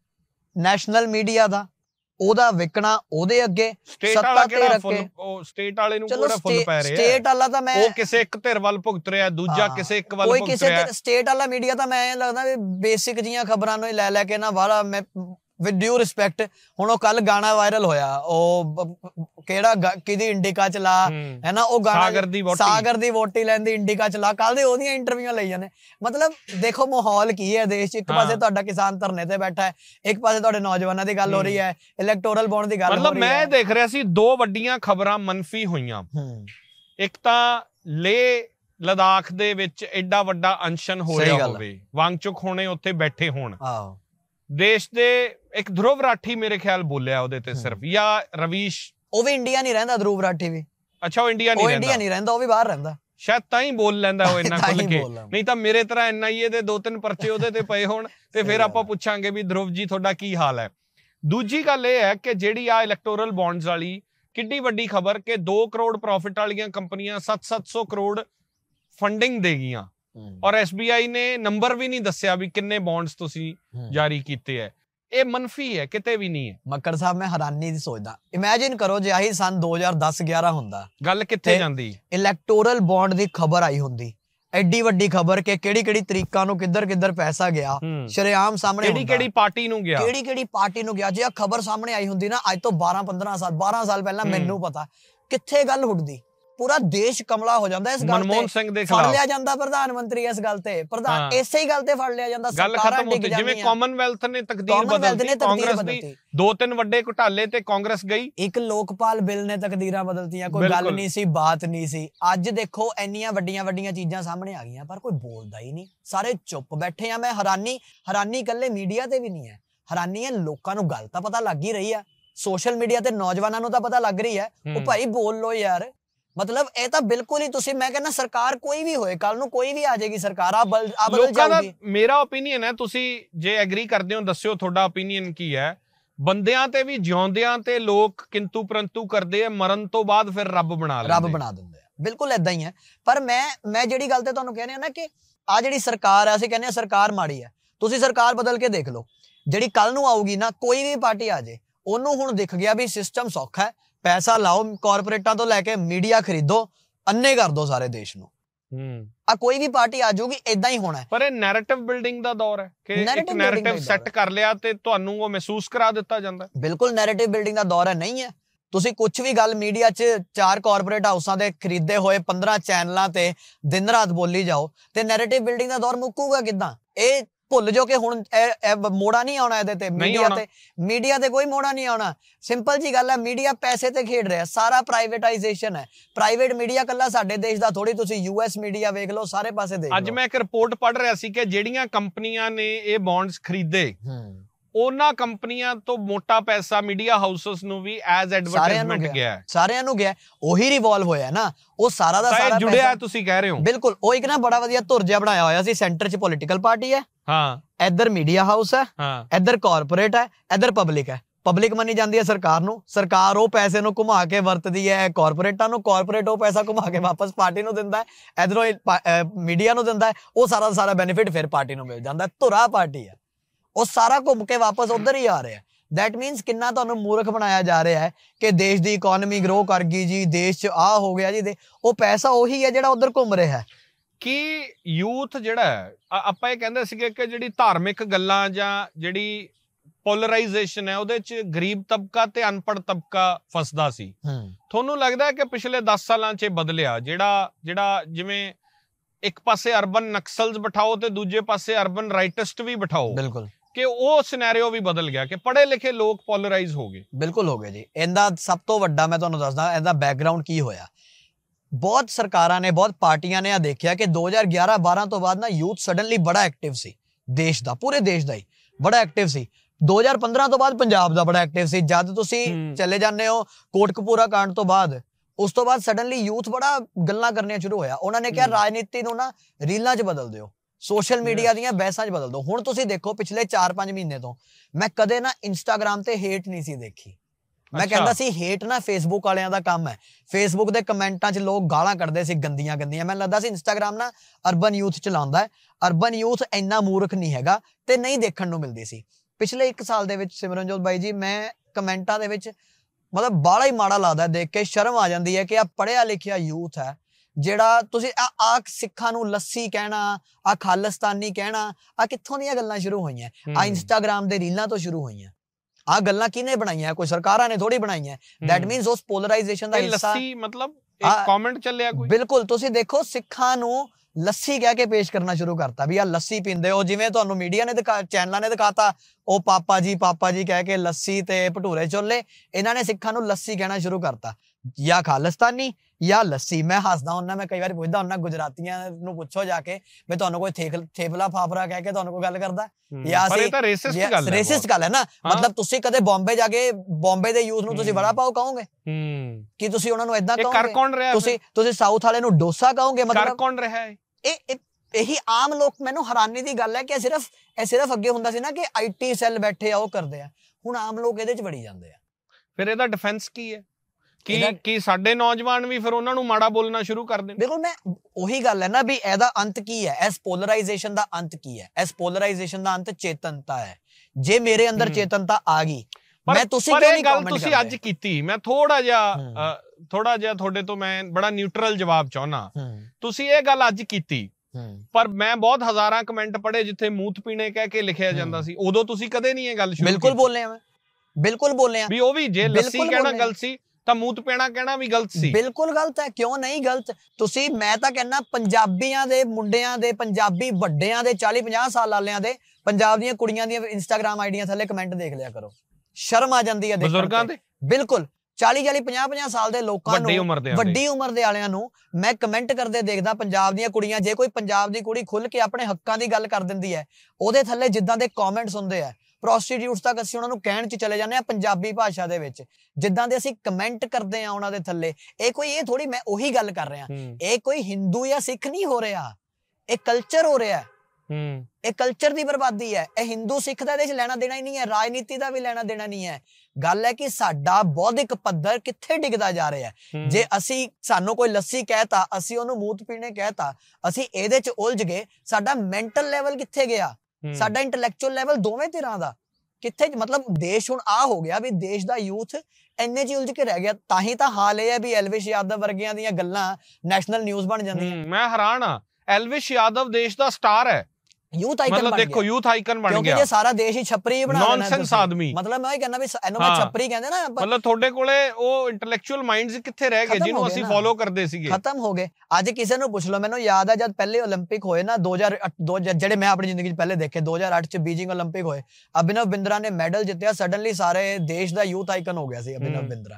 ਨੈਸ਼ਨਲ ਮੀਡੀਆ ਦਾ ਉਹਦਾ ਵਿਕਣਾ ਉਹਦੇ ਅੱਗੇ, ਸੱਤਾ ਧਿਰ ਅੱਗੇ ਉਹ ਸਟੇਟ ਵਾਲੇ ਨੂੰ ਕਿਹੜਾ ਫੁੱਲ ਪੈ ਰਿਹਾ? ਸਟੇਟ ਵਾਲਾ ਤਾਂ ਮੈਂ ਉਹ ਕਿਸੇ ਇੱਕ ਧਿਰ ਵੱਲ ਭੁਗਤ ਰਿਹਾ, ਦੂਜਾ ਕਿਸੇ ਇੱਕ ਵੱਲ ਭੁਗਤ ਰਿਹਾ। ਸਟੇਟ ਵਾਲਾ ਮੀਡੀਆ ਤਾਂ ਮੈਂ ਲੱਗਦਾ ਵੀ ਬੇਸਿਕ ਜੀਆਂ ਖਬਰਾਂ ਨੂੰ ਹੀ ਲੈ ਲੈ ਕੇ ਨਾ ਵਾਲਾ ਮੈਂ ਵਿਦ ਡਿਊ ਰਿਸਪੈਕਟ। ਹੁਣ ਉਹ ਕੱਲ ਗਾਣਾ ਵਾਇਰਲ ਹੋਇਆ, ਉਹ ਕਿਹੜਾ ਕਿਹਦੀ ਇੰਡੀਕਾ ਚਲਾ ਹੈ ਨਾ, ਉਹ ਗਾਣਾ ਸਾਗਰ ਦੀ ਵੋਟੀ ਲੈਂਦੀ ਇੰਡੀਕਾ ਚਲਾ, ਕੱਲ ਦੇ ਉਹਦੀਆਂ ਇੰਟਰਵਿਊਆਂ ਲਈ ਜਾਂਦੇ। ਮਤਲਬ ਦੇਖੋ ਮਾਹੌਲ ਕੀ ਹੈ ਦੇਸ਼ 'ਚ। ਇੱਕ ਪਾਸੇ ਤੁਹਾਡਾ ਕਿਸਾਨ ਧਰਨੇ ਤੇ ਬੈਠਾ ਹੈ, ਇੱਕ ਪਾਸੇ ਤੁਹਾਡੇ ਨੌਜਵਾਨਾਂ ਦੀ ਗੱਲ ਹੋ ਰਹੀ ਹੈ, ਇਲੈਕਟੋਰਲ ਬੌਂਡ ਦੀ ਗੱਲ ਹੋ ਰਹੀ ਹੈ। ਮਤਲਬ ਮੈਂ ਦੇਖ ਰਿਹਾ ਸੀ ਦੋ ਵੱਡੀਆਂ ਖਬਰਾਂ ਮੰਨਫੀ ਹੋਈਆਂ। ਇੱਕ ਤਾਂ ਲੇਹ ਲਦਾਖ ਦੇ ਵਿੱਚ ਐਡਾ ਵੱਡਾ ਅਨਸ਼ਨ ਹੋ ਰਿਹਾ ਹੋਵੇ, ਵਾਂਗਚੁਕ ਹੋਣੇ ਉੱਥੇ ਬੈਠੇ ਹੋਣ। ਆਹੋ ਦੇਸ਼ ਦੇ ਇੱਕ ਧਰੁਵ ਰਾਠੀ ਮੇਰੇ ਖਿਆਲ ਬੋਲਿਆ ਉਹਦੇ ਤੇ ਸਿਰਫ, ਜਾਂ ਰਵੀਸ਼, ਉਹ ਵੀ ਇੰਡੀਆ ਨਹੀਂ ਰਹਿੰਦਾ ਧਰੁਵ ਰਾਠੀ ਵੀ। ਅੱਛਾ, ਉਹ ਇੰਡੀਆ ਨਹੀਂ ਰਹਿੰਦਾ? ਇੰਡੀਆ ਨਹੀਂ ਰਹਿੰਦਾ, ਉਹ ਵੀ ਬਾਹਰ ਰਹਿੰਦਾ। ਸ਼ਾਇਦ ਤਾਂ ਹੀ ਬੋਲ ਲੈਂਦਾ ਉਹ ਇੰਨਾ ਖੁੱਲ ਕੇ, ਨਹੀਂ ਤਾਂ ਮੇਰੇ ਤਰ੍ਹਾਂ ਐਨ ਆਈ ਏ ਦੇ ਦੋ ਤਿੰਨ ਪਰਚੇ ਉਹਦੇ ਤੇ ਪਏ ਹੋਣ ਤੇ ਫਿਰ ਆਪਾਂ ਪੁੱਛਾਂਗੇ ਵੀ ਧਰੁਵ ਜੀ ਤੁਹਾਡਾ ਕੀ ਹਾਲ ਹੈ। ਦੂਜੀ ਗੱਲ ਇਹ ਹੈ ਕਿ ਜਿਹੜੀ ਆ ਇਲੈਕਟੋਰਲ ਬੌਂਡਸ ਵਾਲੀ ਕਿੱਡੀ ਵੱਡੀ ਖਬਰ ਕਿ ਦੋ ਕਰੋੜ ਪ੍ਰੋਫਿਟ ਵਾਲੀਆਂ ਕੰਪਨੀਆਂ ਸੱਤ ਸੱਤ ਸੌ ਕਰੋੜ ਫੰਡਿੰਗ ਦੇ ਗਈਆਂ, ਔਰ ਐਸ ਬੀ ਆਈ ਨੇ ਨੰਬਰ ਵੀ ਨਹੀਂ ਦੱਸਿਆ ਵੀ ਕਿੰਨੇ ਬੌਂਡਸ ਤੁਸੀਂ ਜਾਰੀ ਕੀਤੇ ਹੈ। ਇਹ ਮੰਨਫੀ ਹੈ, ਕਿਤੇ ਵੀ ਨਹੀਂ ਹੈ। ਮੱਕੜ ਸਾਹਿਬ ਮੈਂ ਹੈਰਾਨੀ ਦੀ ਸੋਚਦਾ, ਇਮੈਜਿਨ ਕਰੋ ਜੇ ਆਹੀ ਸਨ ਦੋ ਹਜ਼ਾਰ ਦਸ ਗਿਆਰਾਂ ਹੁੰਦਾ, ਗੱਲ ਕਿੱਥੇ ਜਾਂਦੀ? ਇਲੈਕਟੋਰਲ ਬੌਂਡ ਦੀ ਖਬਰ ਆਈ ਹੁੰਦੀ, ਐਡੀ ਵੱਡੀ ਖਬਰ ਕਿ ਕਿਹੜੀ ਕਿਹੜੀ ਤਰੀਕਾਂ ਨੂੰ ਕਿੱਧਰ ਕਿੱਧਰ ਪੈਸਾ ਗਿਆ ਸ਼ਰੇਆਮ ਸਾਹਮਣੇ, ਕਿਹੜੀ ਕਿਹੜੀ ਪਾਰਟੀ ਨੂੰ ਗਿਆ, ਕਿਹੜੀ ਕਿਹੜੀ ਪਾਰਟੀ ਨੂੰ ਗਿਆ। ਜੇ ਆ ਖਬਰ ਸਾਹਮਣੇ ਆਈ ਹੁੰਦੀ ਨਾ ਅੱਜ ਤੋਂ ਬਾਰਾਂ ਪੰਦਰਾਂ ਸਾਲ ਬਾਰਾਂ ਸਾਲ ਪਹਿਲਾਂ, ਮੈਨੂੰ ਪਤਾ ਕਿੱਥੇ ਗੱਲ ਉੱਠਦੀ, ਪੂਰਾ ਦੇਸ਼ ਕਮਲਾ ਹੋ ਜਾਂਦਾ। ਇਸ ਗੱਲ ਮਨਮੋਹਨ ਸਿੰਘ ਦੇ ਖਿਲਾਫ ਫੜ ਲਿਆ ਜਾਂਦਾ ਪ੍ਰਧਾਨ ਮੰਤਰੀ, ਇਸ ਗੱਲ ਤੇ ਪ੍ਰਧਾਨ ਇਸੇ ਹੀ ਗੱਲ ਤੇ ਫੜ ਲਿਆ ਜਾਂਦਾ। ਗੱਲ ਖਤਮ ਹੁੰਦੀ, ਜਿਵੇਂ ਕਾਮਨਵੈਲਥ ਨੇ ਤਕਦੀਰ ਬਦਲਤੀ, ਕਾਂਗਰਸ ਦੀ ਦੋ ਤਿੰਨ ਵੱਡੇ ਘੁਟਾਲੇ ਤੇ ਕਾਂਗਰਸ ਗਈ। ਇੱਕ ਲੋਕਪਾਲ ਬਿੱਲ ਨੇ ਤਕਦੀਰਾਂ ਬਦਲਤੀਆਂ, ਕੋਈ ਗੱਲ ਨਹੀਂ ਸੀ, ਬਾਤ ਨਹੀਂ ਸੀ। ਅੱਜ ਦੇਖੋ ਇੰਨੀਆਂ ਵੱਡੀਆਂ ਵੱਡੀਆਂ ਚੀਜ਼ਾਂ ਸਾਹਮਣੇ ਆ ਗਈਆਂ ਪਰ ਕੋਈ ਬੋਲਦਾ ਹੀ ਨਹੀਂ, ਸਾਰੇ ਚੁੱਪ ਬੈਠੇ ਆ। ਮੈਂ ਹੈਰਾਨੀ ਹੈਰਾਨੀ ਇਕੱਲੇ ਮੀਡੀਆ ਤੇ ਵੀ ਨਹੀਂ ਹੈ, ਹੈਰਾਨੀ ਹੈ ਲੋਕਾਂ ਨੂੰ ਗੱਲ ਤਾਂ ਪਤਾ ਲੱਗ ਹੀ ਰਹੀ ਆ, ਸੋਸ਼ਲ ਮੀਡੀਆ ਤੇ ਨੌਜਵਾਨਾਂ ਨੂੰ ਤਾਂ ਪਤਾ ਲੱਗ ਰਹੀ ਹੈ, ਉਹ ਭਾਈ ਬੋਲ ਲੋ ਯਾਰ। ਮਤਲਬ ਇਹ ਤਾਂ ਬਿਲਕੁਲ ਹੀ ਤੁਸੀਂ, ਮੈਂ ਕਹਿੰਦਾ ਸਰਕਾਰ ਕੋਈ ਵੀ ਹੋਏ, ਕੱਲ ਨੂੰ ਕੋਈ ਵੀ ਆ ਜਾਏਗੀ ਸਰਕਾਰ, ਆ ਬਦਲ ਜਾਊਗੀ। ਮੇਰਾ ਓਪੀਨੀਅਨ ਹੈ, ਤੁਸੀਂ ਜੇ ਐਗਰੀ ਕਰਦੇ ਹੋ ਦੱਸਿਓ ਤੁਹਾਡਾ ਓਪੀਨੀਅਨ ਕੀ ਹੈ। ਬੰਦਿਆਂ ਤੇ ਵੀ ਜਿਉਂਦਿਆਂ ਤੇ ਲੋਕ ਕਿੰਤੂ ਪਰੰਤੂ ਕਰਦੇ ਆ, ਮਰਨ ਤੋਂ ਬਾਅਦ ਫਿਰ ਰੱਬ ਬਣਾ ਲੈਂਦੇ, ਰੱਬ ਬਣਾ ਦਿੰਦੇ ਆ। ਬਿਲਕੁਲ ਏਦਾਂ ਹੀ ਹੈ। ਪਰ ਮੈਂ ਮੈਂ ਜਿਹੜੀ ਗੱਲ ਤੇ ਤੁਹਾਨੂੰ ਕਹਿੰਦੇ ਆ ਨਾ ਕਿ ਆ ਜਿਹੜੀ ਸਰਕਾਰ ਆ, ਅਸੀਂ ਕਹਿੰਦੇ ਆ ਸਰਕਾਰ ਮਾੜੀ ਹੈ, ਤੁਸੀਂ ਸਰਕਾਰ ਬਦਲ ਕੇ ਦੇਖ ਲਓ, ਜਿਹੜੀ ਕੱਲ ਨੂੰ ਆਊਗੀ ਨਾ, ਕੋਈ ਵੀ ਪਾਰਟੀ ਆ ਜਾਏ, ਉਹਨੂੰ ਹੁਣ ਦਿਖ ਗਿਆ ਵੀ ਸਿਸਟਮ ਸੌਖਾ ਹੈ, ਪੈਸਾ ਲਾਓ ਕਾਰਪੋਰੇਟਾਂ ਤੋਂ ਲੈ ਕੇ ਮੀਡੀਆ ਖਰੀਦੋ, ਅੰਨੇ ਕਰ ਦੋ ਸਾਰੇ ਦੇਸ਼ ਨੂੰ। ਹੂੰ ਆ ਕੋਈ ਵੀ ਪਾਰਟੀ ਆ ਜਾਊਗੀ, ਏਦਾਂ ਹੀ ਹੋਣਾ। ਪਰ ਇਹ ਨੈਰੇਟਿਵ ਬਿਲਡਿੰਗ ਦਾ ਦੌਰ ਹੈ ਕਿ ਇੱਕ ਨੈਰੇਟਿਵ ਸੈੱਟ ਕਰ ਲਿਆ ਤੇ ਤੁਹਾਨੂੰ ਉਹ ਮਹਿਸੂਸ ਕਰਾ ਦਿੱਤਾ ਜਾਂਦਾ। ਬਿਲਕੁਲ ਨੈਰੇਟਿਵ ਬਿਲਡਿੰਗ ਦਾ ਦੌਰ ਹੈ, ਨਹੀਂ ਹੈ। ਤੁਸੀਂ ਕੁਝ ਵੀ ਗੱਲ ਮੀਡੀਆ 'ਚ ਚਾਰ ਕਾਰਪੋਰੇਟ ਹਾਊਸਾਂ ਦੇ ਖਰੀਦੇ ਹੋਏ ਪੰਦਰਾਂ ਚੈਨਲਾਂ ਤੇ ਦਿਨ ਰਾਤ ਬੋਲੀ ਜਾਓ ਤੇ ਨੈਰੇਟਿਵ ਬਿਲਡਿੰਗ ਦਾ ਦੌਰ ਮੁੱਕੂਗਾ ਕਿੱਦਾਂ? ਇਹ ਭੁੱਲ ਜੋ ਕਿ ਹੁਣ ਮੋੜਾ ਨਹੀਂ ਆਉਣਾ ਇਹਦੇ ਤੇ, ਮੀਡੀਆ ਤੇ ਮੀਡੀਆ ਤੇ ਕੋਈ ਮੋੜਾ ਨਹੀਂ ਆਉਣਾ। ਸਿੰਪਲ ਜੀ ਗੱਲ ਹੈ, ਮੀਡੀਆ ਪੈਸੇ ਤੇ ਖੇਡ ਰਿਹਾ, ਸਾਰਾ ਪ੍ਰਾਈਵੇਟਾਈਜੇਸ਼ਨ ਹੈ। ਪ੍ਰਾਈਵੇਟ ਮੀਡੀਆ ਕੱਲਾ ਸਾਡੇ ਦੇਸ਼ ਦਾ ਥੋੜੀ, ਤੁਸੀਂ ਯੂ ਐਸ ਮੀਡੀਆ ਵੇਖ ਲਓ, ਸਾਰੇ ਪਾਸੇ ਦੇਖ ਲਓ। ਅੱਜ ਮੈਂ ਇੱਕ ਰਿਪੋਰਟ ਪੜ੍ਹ ਰਿਹਾ ਸੀ ਕਿ ਜਿਹੜੀਆਂ ਕੰਪਨੀਆਂ ਨੇ ਇਹ ਬੌਂਡਸ ਖਰੀਦੇ, ਉਹਨਾਂ ਕੰਪਨੀਆਂ ਤੋਂ ਮੋਟਾ ਪੈਸਾ ਮੀਡੀਆ ਹਾਊਸਸ ਨੂੰ ਵੀ ਐਜ਼ ਐਡਵਰਟਾਈਜ਼ਮੈਂਟ ਗਿਆ, ਸਾਰਿਆਂ ਨੂੰ ਗਿਆ। ਉਹੀ ਰਿਵੋਲਵ ਹੋਇਆ ਨਾ, ਉਹ ਸਾਰਾ ਦਾ ਸਾਰਾ ਜੁੜਿਆ, ਤੁਸੀਂ ਕਹਿ ਰਹੇ ਹੋ। ਬਿਲਕੁਲ, ਉਹ ਇੱਕ ਨਾ ਬੜਾ ਵਧੀਆ ਧੁਰ ਜਿਹਾ ਬਣਾਇਆ ਹੋਇਆ ਸੀ। ਸੈਂਟਰ 'ਚ ਪੋਲੀਟੀਕਲ ਪਾਰਟੀ ਹੈ, ਹਾਂ, ਇੱਧਰ ਮੀਡੀਆ ਹਾਊਸ ਹੈ, ਇੱਧਰ ਕਾਰਪੋਰੇਟ ਹੈ, ਇੱਧਰ ਪਬਲਿਕ ਹੈ। ਪਬਲਿਕ ਮੰਨੀ ਜਾਂਦੀ ਹੈ ਸਰਕਾਰ ਨੂੰ, ਸਰਕਾਰ ਉਹ ਪੈਸੇ ਨੂੰ ਘੁਮਾ ਕੇ ਵਰਤਦੀ ਹੈ ਕਾਰਪੋਰੇਟਾਂ ਨੂੰ, ਕਾਰਪੋਰੇਟ ਉਹ ਪੈਸਾ ਘੁਮਾ ਕੇ ਵਾਪਸ ਪਾਰਟੀ ਨੂੰ ਦਿੰਦਾ ਹੈ, ਇੱਧਰੋਂ ਮੀਡੀਆ ਨੂੰ ਦਿੰਦਾ ਹੈ, ਉਹ ਸਾਰਾ ਸਾਰਾ ਬੈਨੀਫਿਟ ਫਿਰ ਪਾਰਟੀ ਨੂੰ ਮਿਲ ਜਾਂਦਾ। ਧੁਰਾ ਪਾਰਟੀ ਹੈ, ਉਹ ਸਾਰਾ ਘੁੰਮ ਕੇ ਵਾਪਸ ਉੱਧਰ ਹੀ ਆ ਰਿਹਾ। ਦੈਟ ਮੀਨਸ ਕਿੰਨਾ ਤੁਹਾਨੂੰ ਮੂਰਖ ਬਣਾਇਆ ਜਾ ਰਿਹਾ ਹੈ ਕਿ ਦੇਸ਼ ਦੀ ਇਕੋਨਮੀ ਗਰੋ ਕਰ ਗਈ ਜੀ, ਦੇਸ਼ 'ਚ ਆਹ ਹੋ ਗਿਆ ਜੀ। ਉਹ ਪੈਸਾ ਉਹੀ ਹੈ ਜਿਹੜਾ ਉੱਧਰ ਘੁੰਮ ਰਿਹਾ ਹੈ। ਕਿ ਯੂਥ ਜਿਹੜਾ ਹੈ, ਆਪਾਂ ਇਹ ਕਹਿੰਦੇ ਸੀਗੇ ਕਿ ਜਿਹੜੀ ਧਾਰਮਿਕ ਗੱਲਾਂ ਜਾਂ ਜਿਹੜੀ ਪੋਲਰਾਈਜੇਸ਼ਨ ਹੈ ਉਹਦੇ ਚ ਗਰੀਬ ਤਬਕਾ ਤੇ ਅਨਪੜ੍ਹ ਤਬਕਾ ਫਸਦਾ ਸੀ। ਤੁਹਾਨੂੰ ਲੱਗਦਾ ਹੈ ਕਿ ਪਿਛਲੇ ਦਸ ਸਾਲਾਂ ਚ ਬਦਲਿਆ, ਜਿਹੜਾ ਜਿਹੜਾ ਜਿਵੇਂ ਇੱਕ ਪਾਸੇ ਅਰਬਨ ਨਕਸਲਸ ਬਿਠਾਓ ਤੇ ਦੂਜੇ ਪਾਸੇ ਅਰਬਨ ਰਾਈਟਿਸਟ ਵੀ ਬਿਠਾਓ, ਬਿਲਕੁਲ, ਕਿ ਉਹ ਸਿਨੈਰੀਓ ਵੀ ਬਦਲ ਗਿਆ ਕਿ ਪੜ੍ਹੇ ਲਿਖੇ ਲੋਕ ਪੋਲਰਾਈਜ਼ ਹੋ ਗਏ? ਬਿਲਕੁਲ ਹੋ ਗਏ ਜੀ। ਇਹਦਾ ਸਭ ਤੋਂ ਵੱਡਾ ਮੈਂ ਤੁਹਾਨੂੰ ਦੱਸਦਾ ਇਹਦਾ ਬੈਕਗਰਾਉਂਡ ਕੀ ਹੋਇਆ। ਬਹੁਤ ਸਰਕਾਰਾਂ ਨੇ, ਬਹੁਤ ਪਾਰਟੀਆਂ ਨੇ ਆ ਦੇਖਿਆ ਕਿ ਦੋ ਹਜ਼ਾਰ ਗਿਆਰਾਂ ਬਾਰਾਂ ਤੋਂ ਬਾਅਦ ਨਾ ਯੂਥ ਸਡਨਲੀ ਬੜਾ ਐਕਟਿਵ ਸੀ, ਦੇਸ਼ ਦਾ, ਪੂਰੇ ਦੇਸ਼ ਦਾ ਹੀ ਬੜਾ ਐਕਟਿਵ ਸੀ। ਦੋ ਹਜ਼ਾਰ ਪੰਦਰਾਂ ਤੋਂ ਬਾਅਦ ਪੰਜਾਬ ਦਾ ਬੜਾ ਐਕਟਿਵ ਸੀ। ਜਦ ਤੁਸੀਂ ਚਲੇ ਜਾਂਦੇ ਹੋ ਕੋਟਕਪੂਰਾ ਕਾਂਡ ਤੋਂ ਬਾਅਦ, ਉਸ ਤੋਂ ਬਾਅਦ ਸਡਨਲੀ ਯੂਥ ਬੜਾ ਗੱਲਾਂ ਕਰਨੀਆਂ ਸ਼ੁਰੂ ਹੋਇਆ। ਉਹਨਾਂ ਨੇ ਕਿਹਾ ਰਾਜਨੀਤੀ ਨੂੰ ਨਾ ਰੀਲਾਂ 'ਚ ਬਦਲ ਦਿਓ, ਸੋਸ਼ਲ ਮੀਡੀਆ ਦੀਆਂ ਬਹਿਸਾਂ 'ਚ ਬਦਲ ਦਿਓ। ਹੁਣ ਤੁਸੀਂ ਦੇਖੋ ਪਿਛਲੇ ਚਾਰ ਪੰਜ ਮਹੀਨੇ ਤੋਂ ਮੈਂ ਕਦੇ ਨਾ ਇੰਸਟਾਗ੍ਰਾਮ ਤੇ ਹੇਟ ਨਹੀਂ ਸੀ ਦੇਖੀ। ਮੈਂ ਕਹਿੰਦਾ ਸੀ ਹੇਟ ਨਾ ਫੇਸਬੁੱਕ ਵਾਲਿਆਂ ਦਾ ਕੰਮ ਹੈ। ਫੇਸਬੁੱਕ ਦੇ ਕਮੈਂਟਾਂ 'ਚ ਲੋਕ ਗਾਲਾਂ ਕੱਢਦੇ ਸੀ ਗੰਦੀਆਂ ਗੰਦੀਆਂ। ਮੈਨੂੰ ਲੱਗਦਾ ਸੀ ਇੰਸਟਾਗ੍ਰਾਮ ਨਾ ਅਰਬਨ ਯੂਥ ਚਲਾਉਂਦਾ ਹੈ। ਅਰਬਨ ਯੂਥ ਇੰਨਾ ਮੂਰਖ ਨਹੀਂ ਹੈਗਾ ਤੇ ਨਹੀਂ ਦੇਖਣ ਨੂੰ ਮਿਲਦੀ ਸੀ। ਪਿਛਲੇ ਇੱਕ ਸਾਲ ਦੇ ਵਿੱਚ ਸਿਮਰਨਜੋਤ ਬਾਈ ਜੀ, ਮੈਂ ਕਮੈਂਟਾਂ ਦੇ ਵਿੱਚ ਮਤਲਬ ਬਾਹਲਾ ਹੀ ਮਾੜਾ ਲੱਗਦਾ ਦੇਖ ਕੇ, ਸ਼ਰਮ ਆ ਜਾਂਦੀ ਹੈ ਕਿ ਆ ਪੜ੍ਹਿਆ ਲਿਖਿਆ ਯੂਥ ਹੈ ਜਿਹੜਾ ਤੁਸੀਂ ਆ ਆ ਸਿੱਖਾਂ ਨੂੰ ਲੱਸੀ ਕਹਿਣਾ, ਆ ਖਾਲਿਸਤਾਨੀ ਕਹਿਣਾ, ਆ ਕਿੱਥੋਂ ਦੀਆਂ ਗੱਲਾਂ ਸ਼ੁਰੂ ਹੋਈਆਂ? ਆ ਇੰਸਟਾਗ੍ਰਾਮ ਦੇ ਰੀਲਾਂ ਤੋਂ ਸ਼ੁਰੂ ਹੋਈਆਂ। ਆ ਗੱਲਾਂ ਕਿਹਨੇ ਬਣਾਈਆਂ? ਕੋਈ ਸਰਕਾਰਾਂ ਨੇ ਥੋੜੀ ਬਣਾਈਆਂ। ਦੈਟ ਮੀਨਸ ਉਸ ਪੋਲਰਾਈਜੇਸ਼ਨ ਦਾ ਹਿੱਸਾ ਲੱਸੀ ਮਤਲਬ ਇੱਕ ਕਮੈਂਟ ਚੱਲਿਆ ਕੋਈ। ਬਿਲਕੁਲ, ਤੁਸੀਂ ਦੇਖੋ ਸਿੱਖਾਂ ਨੂੰ ਲੱਸੀ ਕਹਿ ਕੇ ਪੇਸ਼ ਕਰਨਾ ਸ਼ੁਰੂ ਕਰਤਾ ਵੀ ਆ ਲੱਸੀ ਪੀਂਦੇ ਹੋ। ਜਿਵੇਂ ਤੁਹਾਨੂੰ ਮੀਡੀਆ ਨੇ ਦਿਖਾ, ਚੈਨਲਾਂ ਨੇ ਦਿਖਾਤਾ, ਉਹ ਪਾਪਾ ਜੀ ਪਾਪਾ ਜੀ ਕਹਿ ਕੇ ਲੱਸੀ ਤੇ ਭਟੂਰੇ ਛੋਲੇ, ਇਹਨਾਂ ਨੇ ਸਿੱਖਾਂ ਨੂੰ ਲੱਸੀ ਕਹਿਣਾ ਸ਼ੁਰੂ ਕਰਤਾ, ਜਾਂ ਖਾਲਿਸਤਾਨੀ ਜਾਂ ਲੱਸੀ। ਮੈਂ ਹੱਸਦਾ ਹੁੰਦਾ, ਮੈਂ ਕਈ ਵਾਰੀ ਪੁੱਛਦਾ ਹੁੰਦਾ ਗੁਜਰਾਤੀਆਂ ਨੂੰ, ਪੁੱਛੋ ਜਾ ਕੇ ਵੀ ਤੁਹਾਨੂੰ ਕੋਈ ਥੇਪਲਾ ਫਾਫਰਾ ਕਹਿ ਕੇ ਤੁਹਾਨੂੰ ਕੋਈ ਗੱਲ ਕਰਦਾ? ਜਾਂ ਰੇਸਿਸਟ ਗੱਲ ਹੈ ਨਾ। ਮਤਲਬ ਤੁਸੀਂ ਕਦੇ ਬੰਬੇ ਜਾ ਕੇ ਬੰਬੇ ਦੇ ਯੂਥ ਨੂੰ ਤੁਸੀਂ ਵੜਾ ਪਾਓ ਕਹੋਗੇ ਕਿ ਤੁਸੀਂ ਉਹਨਾਂ ਨੂੰ ਏਦਾਂ ਕਹੋਗੇ? ਤੁਸੀਂ ਤੁਸੀਂ ਸਾਊਥ ਵਾਲੇ ਨੂੰ ਡੋਸਾ ਕਹੋਗੇ? ਮਤਲਬ ਕੌਣ ਰਿਹਾ ਇਹ? ਇਹੀ ਆਮ ਲੋਕ, ਮੈਨੂੰ ਹੈਰਾਨੀ ਦੀ ਗੱਲ ਹੈ ਕਿ ਸਿਰਫ ਇਹ ਸਿਰਫ ਅੱਗੇ ਹੁੰਦਾ ਸੀ ਨਾ ਕਿ ਆਈਟੀ ਸੈੱਲ ਬੈਠੇ ਆ ਉਹ ਕਰਦੇ ਆ, ਹੁਣ ਆਮ ਲੋਕ ਇਹਦੇ ਚ ਵੜੀ ਜਾਂਦੇ ਆ। ਫਿਰ ਇਹਦਾ ਡਿਫੈਂਸ ਕੀ ਹੈ? ਕੀ ਕੀ ਸਾਡੇ ਨੌਜਵਾਨ ਵੀ ਫਿਰ ਉਹਨਾਂ ਨੂੰ ਮਾੜਾ ਬੋਲਣਾ ਸ਼ੁਰੂ ਕਰ ਦੇਣ? ਬਿਲਕੁਲ, ਮੈਂ ਉਹੀ ਗੱਲ ਹੈ ਨਾ ਵੀ ਇਹਦਾ ਅੰਤ ਕੀ ਹੈ? ਇਸ ਪੋਲਰਾਈਜੇਸ਼ਨ ਦਾ ਅੰਤ ਕੀ ਹੈ? ਇਸ ਪੋਲਰਾਈਜੇਸ਼ਨ ਦਾ ਅੰਤ ਚੇਤਨਤਾ ਹੈ। ਜੇ ਮੇਰੇ ਅੰਦਰ ਚੇਤਨਤਾ ਆ ਗਈ, ਮੈਂ ਤੁਸੀਂ ਕਿਉਂ ਨਹੀਂ ਕਮੈਂਟ ਕਰਦੇ? ਤੁਸੀਂ ਅੱਜ ਕੀਤੀ, ਮੈਂ ਥੋੜਾ ਜਿਹਾ ਥੋੜਾ ਜਿਹਾ ਤੁਹਾਡੇ ਤੋਂ ਮੈਂ ਬੜਾ ਨਿਊਟਰਲ ਜਵਾਬ ਚਾਹੁੰਦਾ। ਤੁਸੀਂ ਇਹ ਗੱਲ ਅੱਜ ਕੀਤੀ, ਪਰ ਮੈਂ ਬਹੁਤ ਹਜ਼ਾਰਾਂ ਕਮੈਂਟ ਪੜ੍ਹੇ ਜਿੱਥੇ ਮੂਤ ਪੀਣੇ ਕਹਿ ਕੇ ਲਿਖਿਆ ਜਾਂਦਾ ਸੀ। ਉਦੋਂ ਤੁਸੀਂ ਕਦੇ ਨਹੀਂ ਇਹ ਗੱਲ ਸ਼ੁਰੂ ਕੀਤੀ? ਬਿਲਕੁਲ ਬੋਲੇ ਆ, ਮੈਂ ਬਿਲਕੁਲ ਬੋਲੇ ਆ ਵੀ ਉਹ ਵੀ ਜੇ ਲੱਸੀ ਕਹਿਣਾ ਗਲਤ ਸੀ ਤਾਂ ਮੂਤ ਪੀਣਾ ਕਹਿਣਾ ਵੀ ਗਲਤ ਸੀ। ਬਿਲਕੁਲ ਗਲਤ ਹੈ, ਕਿਉਂ ਨਹੀਂ ਗਲਤ? ਤੁਸੀਂ, ਮੈਂ ਤਾਂ ਕਹਿੰਦਾ ਪੰਜਾਬੀਆਂ ਦੇ ਮੁੰਡਿਆਂ ਦੇ, ਪੰਜਾਬੀ ਵੱਡਿਆਂ ਦੇ, ਚਾਲੀ ਪੰਜਾਹ ਸਾਲ ਵਾਲਿਆਂ ਦੇ, ਪੰਜਾਬ ਦੀਆਂ ਕੁੜੀਆਂ ਦੀਆਂ ਇੰਸਟਾਗ੍ਰਾਮ ਆਈਡੀਆਂ ਥੱਲੇ ਕਮੈਂਟ ਦੇਖ ਲਿਆ ਕਰੋ, ਸ਼ਰਮ ਆ ਜਾਂਦੀ ਹੈ। ਬਜ਼ੁਰਗਾਂ ਦੇ ਬਿਲਕੁਲ ਚਾਲੀ ਚਾਲੀ ਪੰਜਾਹ ਪੰਜਾਹ ਸਾਲ ਦੇ ਲੋਕਾਂ ਨੂੰ, ਵੱਡੀ ਉਮਰ ਦੇ ਵਾਲਿਆਂ ਨੂੰ ਮੈਂ ਕਮੈਂਟ ਕਰਦੇ ਦੇਖਦਾ। ਪੰਜਾਬ ਦੀਆਂ ਕੁੜੀਆਂ, ਜੇ ਕੋਈ ਪੰਜਾਬ ਦੀ ਕੁੜੀ ਖੁੱਲ ਕੇ ਆਪਣੇ ਹੱਕਾਂ ਦੀ ਗੱਲ ਕਰ ਦਿੰਦੀ ਹੈ, ਉਹਦੇ ਥੱਲੇ ਜਿੱਦਾਂ ਦੇ ਕਮੈਂਟਸ ਹੁੰਦੇ ਆ, ਪ੍ਰੋਸਟੀਟਿਊਟਸ ਤੱਕ ਅਸੀਂ ਉਹਨਾਂ ਨੂੰ ਕਹਿਣ 'ਚ ਚਲੇ ਜਾਂਦੇ ਹਾਂ ਪੰਜਾਬੀ ਭਾਸ਼ਾ ਦੇ ਵਿੱਚ, ਜਿੱਦਾਂ ਦੇ ਅਸੀਂ ਕਮੈਂਟ ਕਰਦੇ ਹਾਂ ਉਹਨਾਂ ਦੇ ਥੱਲੇ। ਇਹ ਕੋਈ, ਇਹ ਥੋੜੀ ਮੈਂ ਉਹੀ ਗੱਲ ਕਰ ਰਿਹਾ, ਇਹ ਕੋਈ ਹਿੰਦੂ ਜਾਂ ਸਿੱਖ ਨਹੀਂ ਹੋ ਰਿਹਾ, ਇਹ ਕਲਚਰ ਹੋ ਰਿਹਾ। ਇਹ ਕਲਚਰ ਦੀ ਬਰਬਾਦੀ ਹੈ। ਇਹ ਹਿੰਦੂ ਸਿੱਖ ਦਾ ਇਹਦੇ 'ਚ ਲੈਣਾ ਦੇਣਾ ਹੀ ਨਹੀਂ ਹੈ, ਰਾਜਨੀਤੀ ਦਾ ਵੀ ਲੈਣਾ ਦੇਣਾ ਨਹੀਂ ਹੈ। ਗੱਲ ਹੈ ਕਿ ਸਾਡਾ ਬੌਧਿਕ ਪੱਧਰ ਕਿੱਥੇ ਡਿੱਗਦਾ ਜਾ ਰਿਹਾ ਹੈ। ਜੇ ਅਸੀਂ, ਸਾਨੂੰ ਕੋਈ ਲੱਸੀ ਕਹਿਤਾ, ਅਸੀਂ ਉਹਨੂੰ ਮੂਤ ਪੀਣੇ ਕਹਿਤਾ, ਅਸੀਂ ਇਹਦੇ 'ਚ ਉਲਝ ਗਏ, ਸਾਡਾ ਮੈਂਟਲ ਲੈਵਲ ਕਿੱਥੇ ਗਿਆ, ਸਾਡਾ ਇੰਟੈਲੈਕਚੁਅਲ ਲੈਵਲ ਦੋਵੇਂ ਧਿਰਾਂ ਦਾ ਕਿੱਥੇ? ਮਤਲਬ ਦੇਸ਼ ਹੁਣ ਆ ਹੋ ਗਿਆ ਵੀ ਦੇਸ਼ ਦਾ ਯੂਥ ਇੰਨੇ 'ਚ ਉਲਝ ਕੇ ਰਹਿ ਗਿਆ। ਤਾਂ ਹੀ ਤਾਂ ਹਾਲ ਇਹ ਹੈ ਵੀ ਐਲਵਿਸ਼ ਯਾਦਵ ਵਰਗਿਆਂ ਦੀਆਂ ਗੱਲਾਂ ਨੈਸ਼ਨਲ ਨਿਊਜ਼ ਬਣ ਜਾਂਦੀਆਂ। ਮੈਂ ਹੈਰਾਨ ਆ, ਐਲਵਿਸ਼ ਯਾਦਵ ਦੇਸ਼ ਦਾ ਸਟਾਰ ਹੈ, ਯੂਥ ਆਈਕਨ ਬਣ ਗਿਆ। ਦੇਖੋ ਯੂਥ ਆਈਕਨ ਬਣ ਗਿਆ, ਕਿਉਂਕਿ ਜੇ ਸਾਰਾ ਦੇਸ਼ ਹੀ ਛਪਰੀ ਬਣਾ ਦੇਣਾ। ਨੌਨਸੈਂਸ ਆਦਮੀ, ਮਤਲਬ ਮੈਂ ਇਹ ਕਹਿੰਦਾ ਵੀ ਇਹਨੂੰ ਮੈਂ ਛਪਰੀ ਕਹਿੰਦੇ ਨਾ। ਮਤਲਬ ਤੁਹਾਡੇ ਕੋਲੇ ਉਹ ਇੰਟੈਲੈਕਚੁਅਲ ਮਾਈਂਡਸ ਕਿੱਥੇ ਰਹਿ ਗਏ ਜਿਹਨੂੰ ਅਸੀਂ ਫੋਲੋ ਕਰਦੇ ਸੀਗੇ? ਖਤਮ ਹੋ ਗਏ। ਅੱਜ ਕਿਸੇ ਨੂੰ ਪੁੱਛ ਲਓ, ਮੈਨੂੰ ਯਾਦ ਹੈ ਜਦ ਪਹਿਲੇ ਓਲੰਪਿਕ ਹੋਏ ਨਾ ਦੋ ਹਜ਼ਾਰ ਅੱਠ, ਜਿਹੜੇ ਮੈਂ ਆਪਣੀ ਜ਼ਿੰਦਗੀ 'ਚ ਪਹਿਲੇ ਦੇਖੇ, ਦੋ ਹਜ਼ਾਰ ਅੱਠ 'ਚ ਬੀਜਿੰਗ ਓਲੰਪਿਕ ਹੋਏ, ਅਭਿਨਵ ਬਿੰਦਰਾ ਨੇ ਮੈਡਲ ਜਿੱਤਿਆ, ਸਡਨਲੀ ਸਾਰੇ ਦੇਸ਼ ਦਾ ਯੂਥ ਆਈਕਨ ਹੋ ਗਿਆ ਸੀ ਅਭਿਨਵ ਬਿੰਦਰਾ।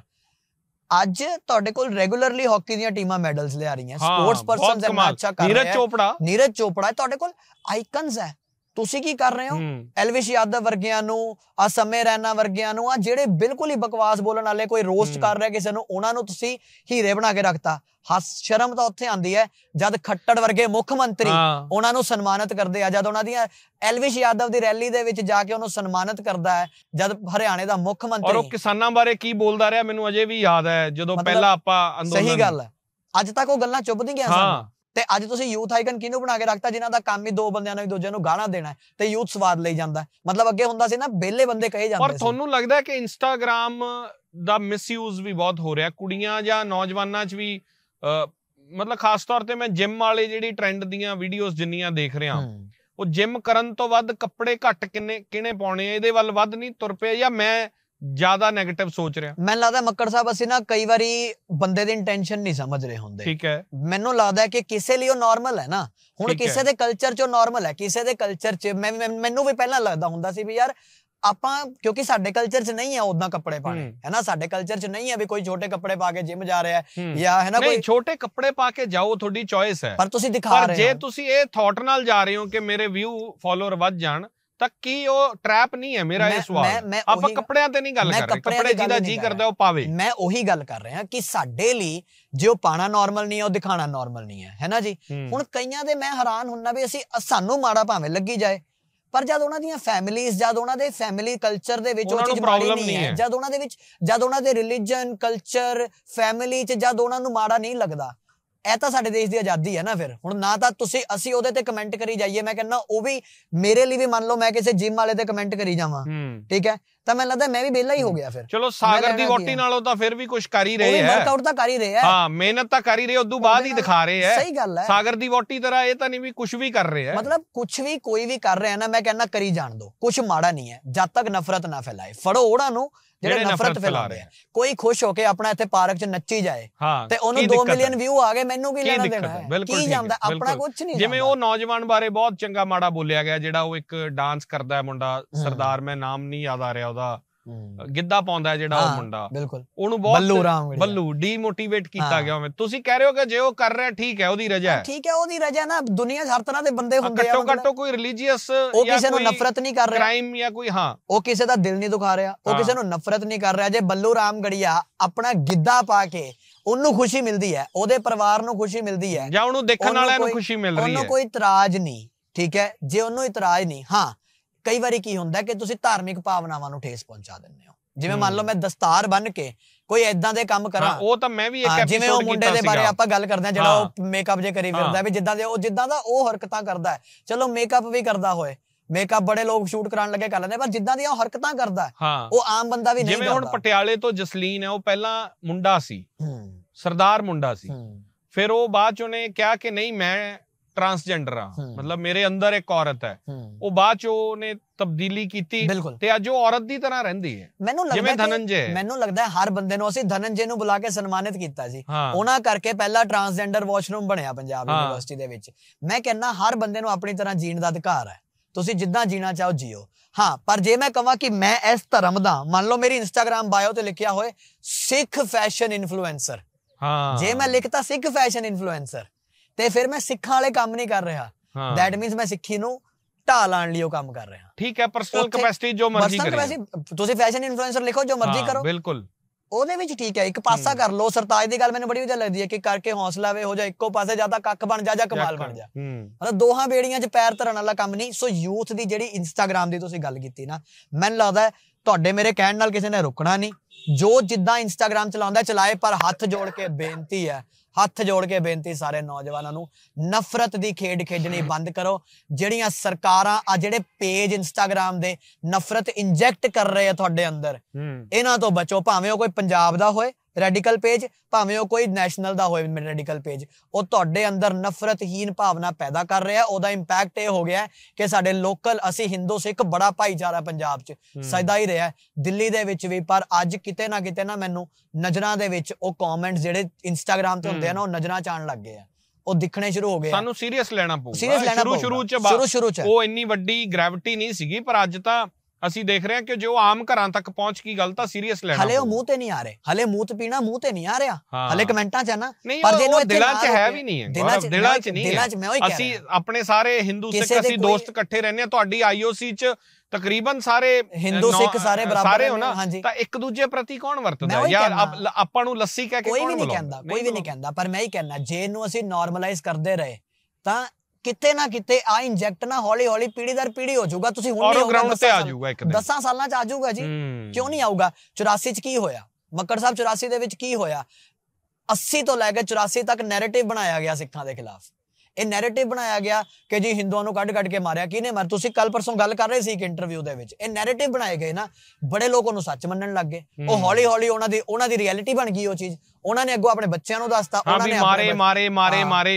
ਅੱਜ ਤੁਹਾਡੇ ਕੋਲ ਰੈਗੂਲਰਲੀ ਹਾਕੀ ਦੀਆਂ ਟੀਮਾਂ ਮੈਡਲਸ ਲਿਆ ਰਹੀਆਂ, ਸਪੋਰਟਸ ਪਰਸਨਸ ਇੰਨਾ ਅੱਛਾ ਕਰ ਰਹੇ ਆ। ਨੀਰਜ ਚੋਪੜਾ, ਨੀਰਜ ਚੋਪੜਾ ਤੁਹਾਡੇ ਕੋਲ ਆਈਕਨਸ ਹੈ। ਤੁਸੀਂ ਕੀ ਕਰ ਰਹੇ ਹੋ? ਐਲਵਿਸ਼ ਯਾਦਵ ਵਰਗਿਆਂ ਨੂੰ, ਆ ਸਮੇਂ ਰੈਨਾ ਵਰਗਿਆਂ ਨੂੰ, ਆ ਜਿਹੜੇ ਬਿਲਕੁਲ ਹੀ ਬਕਵਾਸ ਬੋਲਣ ਵਾਲੇ, ਕੋਈ ਰੋਸਟ ਕਰ ਰਿਹਾ ਕਿਸੇ ਨੂੰ, ਉਹਨਾਂ ਨੂੰ ਤੁਸੀਂ ਹੀਰੇ ਬਣਾ ਕੇ ਰੱਖਤਾ। ਹੱਸ ਸ਼ਰਮ ਤਾਂ ਉੱਥੇ ਆਉਂਦੀ ਹੈ ਜਦ ਖੱਟੜ ਵਰਗੇ ਮੁੱਖ ਮੰਤਰੀ ਉਹਨਾਂ ਨੂੰ ਸਨਮਾਨਿਤ ਕਰਦੇ ਆ, ਜਦ ਉਹਨਾਂ ਦੀਆਂ ਐਲਵਿਸ਼ ਯਾਦਵ ਦੀ ਰੈਲੀ ਦੇ ਵਿੱਚ ਜਾ ਕੇ ਉਹਨੂੰ ਸਨਮਾਨਿਤ ਕਰਦਾ ਹੈ, ਜਦ ਹਰਿਆਣੇ ਦਾ ਮੁੱਖ ਮੰਤਰੀ। ਔਰ ਉਹ ਕਿਸਾਨਾਂ ਬਾਰੇ ਕੀ ਬੋਲਦਾ ਰਿਹਾ ਮੈਨੂੰ ਅਜੇ ਵੀ ਯਾਦ ਹੈ, ਜਦੋਂ ਪਹਿਲਾਂ ਆਪਾਂ ਅੰਦੋਲਨ। ਸਹੀ ਗੱਲ ਹੈ, ਅੱਜ ਤੱਕ ਉਹ ਗੱਲਾਂ ਚੁੱਭਦੀਆਂ ਗਈਆਂ ਸਾਨੂੰ। ਤੇ ਅੱਜ ਤੁਸੀਂ ਯੂਥ ਆਈਕਨ ਕਿਹਨੂੰ ਬਣਾ ਕੇ ਰੱਖਤਾ, ਜਿਨ੍ਹਾਂ ਦਾ ਕੰਮ ਹੀ ਦੋ ਬੰਦਿਆਂ ਨੂੰ ਦੂਜੇ ਨੂੰ ਗਾਲਾਂ ਦੇਣਾ ਤੇ ਯੂਥ ਸਵਾਦ ਲਈ ਜਾਂਦਾ। ਮਤਲਬ ਅੱਗੇ ਹੁੰਦਾ ਸੀ ਨਾ ਵਿਹਲੇ ਬੰਦੇ ਕਹੇ ਜਾਂਦੇ ਸੀ। ਪਰ ਤੁਹਾਨੂੰ ਲੱਗਦਾ ਕਿ ਇੰਸਟਾਗ੍ਰਾਮ ਦਾ ਮਿਸਯੂਜ਼ ਵੀ ਬਹੁਤ ਹੋ ਰਿਹਾ ਕੁੜੀਆਂ ਜਾਂ ਨੌਜਵਾਨਾਂ 'ਚ ਵੀ? ਮਤਲਬ ਖਾਸ ਤੌਰ ਤੇ ਮੈਂ ਜਿਮ ਵਾਲੇ ਜਿਹੜੀ ਟ੍ਰੈਂਡ ਦੀਆਂ ਵੀਡੀਓਜ਼ ਜਿੰਨੀਆਂ ਦੇਖ ਰਿਹਾ, ਉਹ ਜਿਮ ਕਰਨ ਤੋਂ ਵੱਧ ਕੱਪੜੇ ਘੱਟ ਕਿੰਨੇ ਕਿਹਨੇ ਪਾਉਣੇ ਆ ਇਹਦੇ ਵੱਲ ਵੱਧ ਨਹੀਂ ਤੁਰ ਪਿਆ, ਜਾਂ ਮੈਂ ਜ਼ਿਆਦਾ ਨੈਗੇਟਿਵ ਸੋਚ ਰਿਹਾ? ਮੈਨੂੰ ਲੱਗਦਾ ਮੱਕੜ ਸਾਹਿਬ ਅਸੀਂ ਨਾ ਕਈ ਵਾਰੀ ਬੰਦੇ ਦੀ ਇੰਟੈਂਸ਼ਨ ਨਹੀਂ ਸਮਝ ਰਹੇ ਹੁੰਦੇ। ਠੀਕ ਹੈ। ਮੈਨੂੰ ਲੱਗਦਾ ਕਿ ਕਿਸੇ ਲਈ ਉਹ ਨਾਰਮਲ ਹੈ ਨਾ, ਹੁਣ ਕਿਸੇ ਦੇ ਕਲਚਰ 'ਚ ਉਹ ਨਾਰਮਲ ਹੈ, ਕਿਸੇ ਦੇ ਕਲਚਰ 'ਚ ਮੈਨੂੰ ਵੀ ਪਹਿਲਾਂ ਲੱਗਦਾ ਹੁੰਦਾ ਸੀ ਵੀ ਯਾਰ ਆਪਾਂ, ਕਿਉਂਕਿ ਸਾਡੇ ਕਲਚਰ 'ਚ ਨਹੀਂ ਹੈ ਉਦਾਂ ਕੱਪੜੇ ਪਾਣੇ, ਹੈ ਨਾ, ਸਾਡੇ ਕਲਚਰ 'ਚ ਨਹੀਂ ਹੈ ਵੀ ਕੋਈ ਛੋਟੇ ਕੱਪੜੇ ਪਾ ਕੇ ਜਿਮ ਜਾ ਰਿਹਾ ਜਾਂ ਹੈ ਨਾ ਕੋਈ ਛੋਟੇ ਕੱਪੜੇ ਪਾ ਕੇ ਜਾਓ, ਤੁਹਾਡੀ ਚੋਇਸ ਹੈ, ਪਰ ਤੁਸੀਂ ਦਿਖਾ ਰਹੇ ਹੋ। ਜੇ ਤੁਸੀਂ ਇਹ ਥਾਟ ਨਾਲ ਜਾ ਰਹੇ ਹੋ ਕਿ ਮੇਰੇ ਵਿਊ ਫਾਲੋਅਰ ਵੱਧ ਜਾਣ, ਤਾਂ ਕੀ ਉਹ ਟ੍ਰੈਪ ਨਹੀਂ ਹੈ? ਮੇਰਾ ਇਹ ਸਵਾਲ, ਆਪਾਂ ਕੱਪੜਿਆਂ ਤੇ ਨਹੀਂ ਗੱਲ ਕਰ ਰਹੇ, ਕੱਪੜੇ ਜਿਹਦਾ ਜੀ ਕਰਦਾ ਉਹ ਪਾਵੇ। ਮੈਂ ਉਹੀ ਗੱਲ ਕਰ ਰਿਹਾ ਕਿ ਸਾਡੇ ਲਈ ਜੇ ਉਹ ਪਾਣਾ ਨਾਰਮਲ ਨਹੀਂ ਹੈ, ਉਹ ਦਿਖਾਣਾ ਨਾਰਮਲ ਨਹੀਂ ਹੈ, ਹੈ ਨਾ ਜੀ। ਹੁਣ ਕਈਆਂ ਦੇ ਮੈਂ ਹੈਰਾਨ ਹੁੰਨਾ ਵੀ ਅਸੀਂ ਸਾਨੂੰ ਮਾੜਾ ਭਾਵੇਂ ਲੱਗੀ ਜਾਏ, ਪਰ ਜਦ ਉਹਨਾਂ ਦੀਆਂ ਫੈਮਿਲੀਜ਼, ਜਦ ਉਹਨਾਂ ਦੇ ਫੈਮਿਲੀ ਕਲਚਰ ਦੇ ਵਿੱਚ ਉਹ ਚੀਜ਼ ਮਾੜੀ ਨਹੀਂ ਹੈ, ਜਦ ਉਹਨਾਂ ਦੇ ਵਿੱਚ, ਜਦ ਉਹਨਾਂ ਦੇ ਰਿਲੀਜਨ, ਕਲਚਰ, ਫੈਮਿਲੀ 'ਚ ਜਦ ਉਹਨਾਂ ਨੂੰ ਮਾੜਾ ਨਹੀਂ ਲੱਗਦਾ, ਇਹ ਤਾਂ ਸਾਡੇ ਦੇਸ਼ ਦੀ ਆਜ਼ਾਦੀ ਹੈ ਨਾ। ਫਿਰ ਹੁਣ ਨਾ ਤਾਂ ਤੁਸੀਂ ਅਸੀਂ ਉਹਦੇ ਤੇ ਕਮੈਂਟ ਕਰੀ ਜਾਈਏ, ਮੈਂ ਕਹਿੰਦਾ ਉਹ ਵੀ ਮੇਰੇ ਲਈ ਵੀ ਮੰਨ ਲਓ ਮੈਂ ਕਿਸੇ ਜਿਮ ਵਾਲੇ ਤੇ ਕਮੈਂਟ ਕਰੀ ਜਾਵਾਂ, ਠੀਕ ਹੈ, ਤਾਂ ਮੈਨੂੰ ਲੱਗਦਾ ਮੈਂ ਵੀ ਵਿਹਲਾ ਹੀ ਹੋ ਗਿਆ ਫਿਰ। ਚਲੋ ਸਾਗਰ ਦੀ ਵੋਟੀ ਨਾਲੋਂ ਤਾਂ ਫਿਰ ਵੀ ਕੁਝ ਕਰ ਹੀ ਰਹੇ ਹੈ, ਵਰਕਆਊਟ ਤਾਂ ਕਰ ਹੀ ਰਹੇ ਹੈ, ਹਾਂ ਮਿਹਨਤ ਤਾਂ ਕਰ ਹੀ ਰਹੇ, ਉਦੋਂ ਬਾਅਦ ਹੀ ਦਿਖਾ ਰਹੇ ਹੈ। ਸਹੀ ਗੱਲ ਹੈ। ਸਾਗਰ ਦੀ ਵੋਟੀ ਤਰ੍ਹਾਂ ਇਹ ਤਾਂ ਨਹੀਂ ਵੀ ਕੁਝ ਵੀ ਕਰ ਰਹੇ ਹੈ, ਮਤਲਬ ਕੁਝ ਵੀ ਕੋਈ ਵੀ ਕਰ ਰਿਹਾ ਨਾ, ਮੈਂ ਕਹਿੰਦਾ ਕਰੀ ਜਾਣ ਦੋ, ਕੁਝ ਮਾੜਾ ਨਹੀਂ ਹੈ, ਜਦ ਤੱਕ ਨਫ਼ਰਤ ਨਾ ਫੈਲਾਏ। ਫੜੋ ਉਹਨਾਂ ਨੂੰ ਜਿਹੜੇ ਨਫ਼ਰਤ ਫੈਲਾ ਰਹੇ ਆ। ਕੋਈ ਖੁਸ਼ ਹੋ ਕੇ ਆਪਣਾ ਇੱਥੇ ਪਾਰਕ 'ਚ ਨੱਚੀ ਜਾਏ ਤੇ ਉਹਨੂੰ ਦੋ ਮਿਲੀਅਨ ਵਿਊ ਆ ਗਏ, ਮੈਨੂੰ ਕੀ ਲੈਣਾ ਦੇਣਾ ਹੈ, ਕੀ ਜਾਂਦਾ, ਆਪਣਾ ਕੁਝ ਨਹੀਂ। ਜਿਵੇਂ ਉਹ ਨੌਜਵਾਨ ਬਾਰੇ ਬਹੁਤ ਚੰਗਾ ਮਾੜਾ ਬੋਲਿਆ ਗਿਆ, ਜਿਹੜਾ ਉਹ ਇੱਕ ਡਾਂਸ ਕਰਦਾ ਹੈ ਮੁੰਡਾ, ਸਰਦਾਰ, ਮੈਂ ਨਾਮ ਨਹੀਂ ਯਾਦ ਆ ਰਿਹਾ ਉਹਦਾ, ਗਿੱਧਾ ਪਾਉਂਦਾ ਹੈ ਜਿਹੜਾ ਉਹ ਮੁੰਡਾ, ਬਿਲਕੁਲ, ਉਹਨੂੰ ਬਹੁਤ ਬੱਲੂ ਡੀਮੋਟੀਵੇਟ ਕੀਤਾ ਗਿਆ। ਤੁਸੀਂ ਕਹਿ ਰਹੇ ਹੋ ਕਿ ਜੇ ਉਹ ਕਰ ਰਿਹਾ ਠੀਕ ਹੈ, ਉਹਦੀ ਰਜਾ ਹੈ, ਠੀਕ ਹੈ, ਉਹਦੀ ਰਜਾ ਨਾ। ਦੁਨੀਆ 'ਚ ਹਰ ਤਰ੍ਹਾਂ ਦੇ ਬੰਦੇ ਹੁੰਦੇ ਆ, ਘੱਟੋ ਘੱਟ ਕੋਈ ਰਿਲੀਜੀਅਸ, ਉਹ ਕਿਸੇ ਨੂੰ ਨਫ਼ਰਤ ਨਹੀਂ ਕਰ ਰਿਹਾ, ਕ੍ਰਾਈਮ ਜਾਂ ਕੋਈ, ਹਾਂ, ਉਹ ਕਿਸੇ ਦਾ ਦਿਲ ਨਹੀਂ ਦੁਖਾ ਰਿਹਾ, ਉਹ ਕਿਸੇ ਨੂੰ ਨਫ਼ਰਤ ਨਹੀਂ ਕਰ ਰਿਹਾ। ਜੇ ਬੱਲੂ ਰਾਮਗੜੀਆ ਆਪਣਾ ਗਿੱਧਾ ਪਾ ਕੇ ਉਹਨੂੰ ਖੁਸ਼ੀ ਮਿਲਦੀ ਹੈ, ਉਹਦੇ ਪਰਿਵਾਰ ਨੂੰ ਖੁਸ਼ੀ ਮਿਲਦੀ ਹੈ, ਜਾਂ ਉਹਨੂੰ ਦੇਖਣ ਵਾਲਿਆਂ ਨੂੰ ਖੁਸ਼ੀ ਮਿਲ ਰਹੀ ਹੈ, ਉਹਨੂੰ ਕੋਈ ਇਤਰਾਜ਼ ਨਹੀਂ, ਠੀਕ ਹੈ। ਜੇ ਉਹਨੂੰ ਇਤਰਾਜ਼ ਨਹੀਂ, ਹਾਂ ਕਈ ਵਾਰੀ ਕੀ ਹੁੰਦਾ ਕਿ ਤੁਸੀਂ ਧਾਰਮਿਕ ਭਾਵਨਾਵਾਂ ਨੂੰ ਠੇਸ ਪਹੁੰਚਾ ਦਿੰਦੇ ਹੋ। ਜਿਵੇਂ ਮੰਨ ਲਓ ਮੈਂ ਦਸਤਾਰ ਬੰਨ ਕੇ ਕੋਈ ਏਦਾਂ ਦੇ ਕੰਮ ਕਰਾਂ, ਉਹ ਤਾਂ ਮੈਂ ਵੀ ਇੱਕ ਐਪੀਸੋਡ ਕੀਤਾ ਸੀਗਾ, ਜਿਵੇਂ ਉਹ ਮੁੰਡੇ ਦੇ ਬਾਰੇ ਆਪਾਂ ਗੱਲ ਕਰਦੇ ਹਾਂ ਜਿਹੜਾ ਉਹ ਮੇਕਅਪ ਜੇ ਕਰੀ ਫਿਰਦਾ, ਵੀ ਜਿੱਦਾਂ ਦੇ ਉਹ ਜਿੱਦਾਂ ਦਾ ਉਹ ਹਰਕਤਾਂ ਕਰਦਾ ਹੈ, ਚਲੋ ਮੇਕਅਪ ਵੀ ਕਰਦਾ ਹੋਏ, ਮੇਕਅਪ ਬੜੇ ਲੋਕ ਸ਼ੂਟ ਕਰਾਉਣ ਲੱਗੇ ਕਰ ਲੈਂਦੇ, ਪਰ ਜਿੱਦਾਂ ਦੀਆਂ ਉਹ ਹਰਕਤਾਂ ਕਰਦਾ ਉਹ ਆਮ ਬੰਦਾ ਵੀ ਨਹੀਂ ਕਰਦਾ। ਜਿਵੇਂ ਹੁਣ ਪਟਿਆਲੇ ਤੋਂ ਜਸਲੀਨ ਹੈ, ਉਹ ਪਹਿਲਾਂ ਮੁੰਡਾ ਸੀ, ਸਰਦਾਰ ਮੁੰਡਾ ਸੀ, ਫਿਰ ਉਹ ਬਾਅਦ ਚ ਉਹਨੇ ਕਿਹਾ ਕਿ ਨਹੀਂ ਮੈਂ ਟਰਾਂਸਜੈਂਡਰ ਆ, ਮਤਲਬ ਮੇਰੇ ਅੰਦਰ ਇੱਕ ਔਰਤ ਹੈ, ਉਹ ਬਾਅਦ ਚ ਉਹਨੇ ਤਬਦੀਲੀ ਕੀਤੀ ਤੇ ਅੱਜ ਉਹ ਔਰਤ ਦੀ ਤਰ੍ਹਾਂ ਰਹਿੰਦੀ ਹੈ। ਮੈਨੂੰ ਲੱਗਦਾ ਧਨੰਜੇ, ਮੈਨੂੰ ਲੱਗਦਾ ਹਰ ਬੰਦੇ ਨੂੰ, ਅਸੀਂ ਧਨੰਜੇ ਨੂੰ ਬੁਲਾ ਕੇ ਸਨਮਾਨਿਤ ਕੀਤਾ ਸੀ, ਉਹਨਾਂ ਕਰਕੇ ਪਹਿਲਾ ਟਰਾਂਸਜੈਂਡਰ ਵਾਸ਼ਰੂਮ ਬਣਿਆ ਪੰਜਾਬ ਯੂਨੀਵਰਸਿਟੀ ਦੇ ਵਿੱਚ। ਮੈਂ ਕਹਿੰਦਾ ਹਰ ਬੰਦੇ ਨੂੰ ਆਪਣੀ ਤਰ੍ਹਾਂ ਜੀਣ ਦਾ ਅਧਿਕਾਰ ਹੈ, ਤੁਸੀਂ ਜਿੱਦਾਂ ਜੀਣਾ ਚਾਹੋ ਜੀਓ, ਹਾਂ। ਪਰ ਜੇ ਮੈਂ ਕਹਾਂ ਕਿ ਮੈਂ ਇਸ ਧਰਮ ਦਾ, ਮੰਨ ਲਓ ਮੇਰੀ ਇੰਸਟਾਗ੍ਰਾਮ ਬਾਇਓ ਤੇ ਲਿਖਿਆ ਹੋਏ ਸਿੱਖ ਫੈਸ਼ਨ ਇਨਫਲੂਐਂਸਰ, ਜੇ ਮੈਂ ਲਿਖਤਾ ਸਿੱਖ ਫੈਸ਼ਨ ਇਨਫਲੂਐਂਸਰ ਤੇ ਫਿਰ ਮੈਂ ਸਿੱਖਾਂ ਵਾਲੇ ਕੰਮ ਨਹੀਂ ਕਰ ਰਿਹਾ, ਦੈਟ ਮੀਨਸ ਮੈਂ ਸਿੱਖੀ ਨੂੰ ਢਾਹ ਲਾਉਣ ਲਈ ਉਹ ਕੰਮ ਕਰ ਰਿਹਾ। ਠੀਕ ਹੈ, ਪਰਸਨਲ ਕੈਪੈਸਿਟੀ ਜੋ ਮਰਜ਼ੀ ਕਰੇ, ਤੁਸੀਂ ਫੈਸ਼ਨ ਇਨਫਲੂਐਂਸਰ ਲਿਖੋ ਜੋ ਮਰਜ਼ੀ ਕਰੋ, ਬਿਲਕੁਲ ਉਹਦੇ ਵਿੱਚ ਠੀਕ ਹੈ। ਇੱਕ ਪਾਸਾ ਕਰ ਲੋ। ਸਰਤਾਜ ਦੀ ਗੱਲ ਮੈਨੂੰ ਬੜੀ ਵਧੀਆ ਲੱਗਦੀ ਹੈ ਕਿ ਕਰਕੇ ਹੌਸਲਾ ਵੇ ਹੋ ਜਾ ਇੱਕੋ ਪਾਸੇ, ਜਾਂ ਤਾਂ ਕੱਖ ਬਣ ਜਾ ਜਾਂ ਕਮਾਲ ਬਣ ਜਾ, ਮਤਲਬ ਦੋਹਾਂ ਬੇੜੀਆਂ 'ਚ ਪੈਰ ਧਰਨ ਵਾਲਾ ਕੰਮ ਨਹੀਂ। ਸੋ ਯੂਥ ਦੀ ਜਿਹੜੀ ਇੰਸਟਾਗ੍ਰਾਮ ਦੀ ਤੁਸੀਂ ਗੱਲ ਕੀਤੀ ਨਾ, ਮੈਨੂੰ ਲੱਗਦਾ ਤੁਹਾਡੇ ਮੇਰੇ ਕਹਿਣ ਨਾਲ ਕਿਸੇ ਨੇ ਰੁਕਣਾ ਨਹੀਂ, ਜੋ ਜਿੱਦਾਂ ਇੰਸਟਾਗ੍ਰਾਮ ਚਲਾਉਂਦਾ ਚਲਾਏ, ਪਰ ਹੱਥ ਜੋੜ ਕੇ ਬੇਨਤੀ ਹੈ, ਹੱਥ ਜੋੜ ਕੇ ਬੇਨਤੀ ਸਾਰੇ ਨੌਜਵਾਨਾਂ ਨੂੰ, ਨਫ਼ਰਤ ਦੀ ਖੇਡ ਖੇਡਣੀ ਬੰਦ ਕਰੋ। ਜਿਹੜੀਆਂ ਸਰਕਾਰਾਂ ਆ ਜਿਹੜੇ ਪੇਜ ਇੰਸਟਾਗ੍ਰਾਮ ਦੇ ਨਫ਼ਰਤ ਇੰਜੈਕਟ ਕਰ ਰਹੇ ਆ ਤੁਹਾਡੇ ਅੰਦਰ, ਇਹਨਾਂ ਤੋਂ ਬਚੋ। ਭਾਵੇਂ ਉਹ ਕੋਈ ਪੰਜਾਬ ਦਾ ਹੋਏ ਰੈਡੀਕਲ ਪੇਜ, ਭਾਵੇਂ ਉਹ ਕੋਈ ਨੈਸ਼ਨਲ ਦਾ ਹੋਏ ਰੈਡੀਕਲ ਪੇਜ, ਉਹ ਤੁਹਾਡੇ ਅੰਦਰ ਨਫ਼ਰਤਹੀਨ ਭਾਵਨਾ ਪੈਦਾ ਕਰ ਰਿਹਾ। ਉਹਦਾ ਇੰਪੈਕਟ ਇਹ ਹੋ ਗਿਆ ਕਿ ਸਾਡੇ ਲੋਕਲ, ਅਸੀਂ ਹਿੰਦੂ ਸਿੱਖ ਬੜਾ ਭਾਈਚਾਰਾ ਪੰਜਾਬ 'ਚ ਸਦਾ ਹੀ ਰਿਹਾ, ਦਿੱਲੀ ਦੇ ਵਿੱਚ ਵੀ, ਪਰ ਅੱਜ ਕਿਤੇ ਨਾ ਕਿਤੇ ਨਾ ਮੈਨੂੰ ਨਜ਼ਰਾਂ ਦੇ ਵਿੱਚ ਉਹ ਕਮੈਂਟਸ ਜਿਹੜੇ ਇੰਸਟਾਗ੍ਰਾਮ ਤੇ ਹੁੰਦੇ ਆ ਨਾ, ਉਹ ਨਜ਼ਰਾਂ 'ਚ ਆਉਣ ਲੱਗ ਗਏ ਆ, ਉਹ ਦਿਖਣੇ ਸ਼ੁਰੂ ਹੋ ਗਏ। ਸਾਨੂੰ ਸੀਰੀਅਸ ਲੈਣਾ ਪਊਗਾ। ਸ਼ੁਰੂ ਸ਼ੁਰੂ 'ਚ ਸ਼ੁਰੂ ਸ਼ੁਰੂ 'ਚ ਉਹ ਇੰਨੀ ਵੱਡੀ ਗ੍ਰੈਵਿਟੀ ਨਹੀਂ ਸੀਗੀ, ਪਰ ਅੱਜ ਤਾਂ ਅਸੀਂ ਦੇਖ ਰਹੇ ਹਾਂ ਕਿ ਜੋ ਆਮ ਘਰਾਂ ਤੱਕ ਪਹੁੰਚ ਗਈ ਗੱਲ ਤਾਂ ਸੀਰੀਅਸ ਲੈਣਾ। ਹਲੇ ਉਹ ਮੂੰਹ ਤੇ ਨਹੀਂ ਆ ਰਹੇ, ਹਲੇ ਮੂੰਹ ਤੇ ਪੀਣਾ ਮੂੰਹ ਤੇ ਨਹੀਂ ਆ ਰਿਹਾ, ਹਲੇ ਕਮੈਂਟਾਂ 'ਚ ਹੈ ਨਾ, ਪਰ ਜਿਹਨੂੰ ਦਿਲਾਂ 'ਚ ਹੈ ਵੀ ਨਹੀਂ ਹੈ, ਦਿਲਾਂ 'ਚ ਨਹੀਂ ਹੈ। ਅਸੀਂ ਆਪਣੇ ਸਾਰੇ ਹਿੰਦੂ ਸਿੱਖ ਅਸੀਂ ਦੋਸਤ ਇਕੱਠੇ ਰਹਿੰਦੇ ਹਾਂ। ਤੁਹਾਡੀ ਆਈਓਸੀ 'ਚ ਤਕਰੀਬਨ ਸਾਰੇ ਹਿੰਦੂ ਸਿੱਖ ਸਾਰੇ ਬਰਾਬਰ ਹੋ ਨਾ, ਤਾਂ ਇੱਕ ਦੂਜੇ ਪ੍ਰਤੀ ਕੌਣ ਵਰਤਦਾ ਯਾਰ? ਆਪਾਂ ਨੂੰ ਲੱਸੀ ਕਹਿ ਕੇ ਕੋਈ ਵੀ ਨਹੀਂ ਕਹਿੰਦਾ, ਕੋਈ ਵੀ ਨਹੀਂ ਕਹਿੰਦਾ, ਪਰ ਮੈਂ ਹੀ ਕਹਿੰਦਾ ਜੇ ਇਹਨੂੰ ਅਸੀਂ ਨਾਰਮਲਾਈਜ਼ ਕਰਦੇ ਰਹੇ ਤਾਂ ਕਿਤੇ ਨਾ ਕਿਤੇ ਆ ਇੰਜੈਕਟ ਨਾ ਹੌਲੀ ਹੌਲੀ ਪੀੜੀ ਦਰ ਪੀੜੀ ਹੋ ਜਾਊਗਾ। ਤੁਸੀਂ ਹੁਣ ਦਸਾਂ ਸਾਲਾਂ 'ਚ ਆ ਜਾਊਗਾ ਜੀ, ਕਿਉਂ ਨਹੀਂ ਆਊਗਾ? ਚੁਰਾਸੀ 'ਚ ਕੀ ਹੋਇਆ ਮੱਕੜ ਸਾਹਿਬ? ਚੁਰਾਸੀ ਦੇ ਵਿੱਚ ਕੀ ਹੋਇਆ? ਅੱਸੀ ਤੋਂ ਲੈ ਕੇ ਚੁਰਾਸੀ ਤੱਕ ਨੈਰੇਟਿਵ ਬਣਾਇਆ ਗਿਆ ਸਿੱਖਾਂ ਦੇ ਖਿਲਾਫ। ਇਹ ਨੈਰੇਟਿਵ ਬਣਾਇਆ ਗਿਆ ਕਿ ਜੀ ਹਿੰਦੂਆਂ ਨੂੰ ਕੱਢ ਕੱਢ ਕੇ ਮਾਰਿਆ। ਕਿਹਨੇ ਮਾਰ? ਤੁਸੀਂ ਕੱਲ ਪਰਸੋਂ ਗੱਲ ਕਰ ਰਹੇ ਸੀ ਇੱਕ ਇੰਟਰਵਿਊ ਦੇ ਵਿੱਚ, ਇਹ ਨੈਰੇਟਿਵ ਬਣਾਏ ਗਏ ਨਾ, ਬੜੇ ਲੋਕ ਉਹਨੂੰ ਸੱਚ ਮੰਨਣ ਲੱਗ ਗਏ। ਉਹ ਹੌਲੀ ਹੌਲੀ ਉਹਨਾਂ ਦੀ ਉਹਨਾਂ ਦੀ ਰਿਐਲਿਟੀ ਬਣ ਗਈ ਉਹ ਚੀਜ਼। ਉਹਨਾਂ ਨੇ ਅੱਗੋਂ ਆਪਣੇ ਬੱਚਿਆਂ ਨੂੰ ਦੱਸਤਾ, ਉਹਨਾਂ ਨੇ ਮਾਰੇ ਮਾਰੇ ਮਾਰੇ ਮਾਰੇ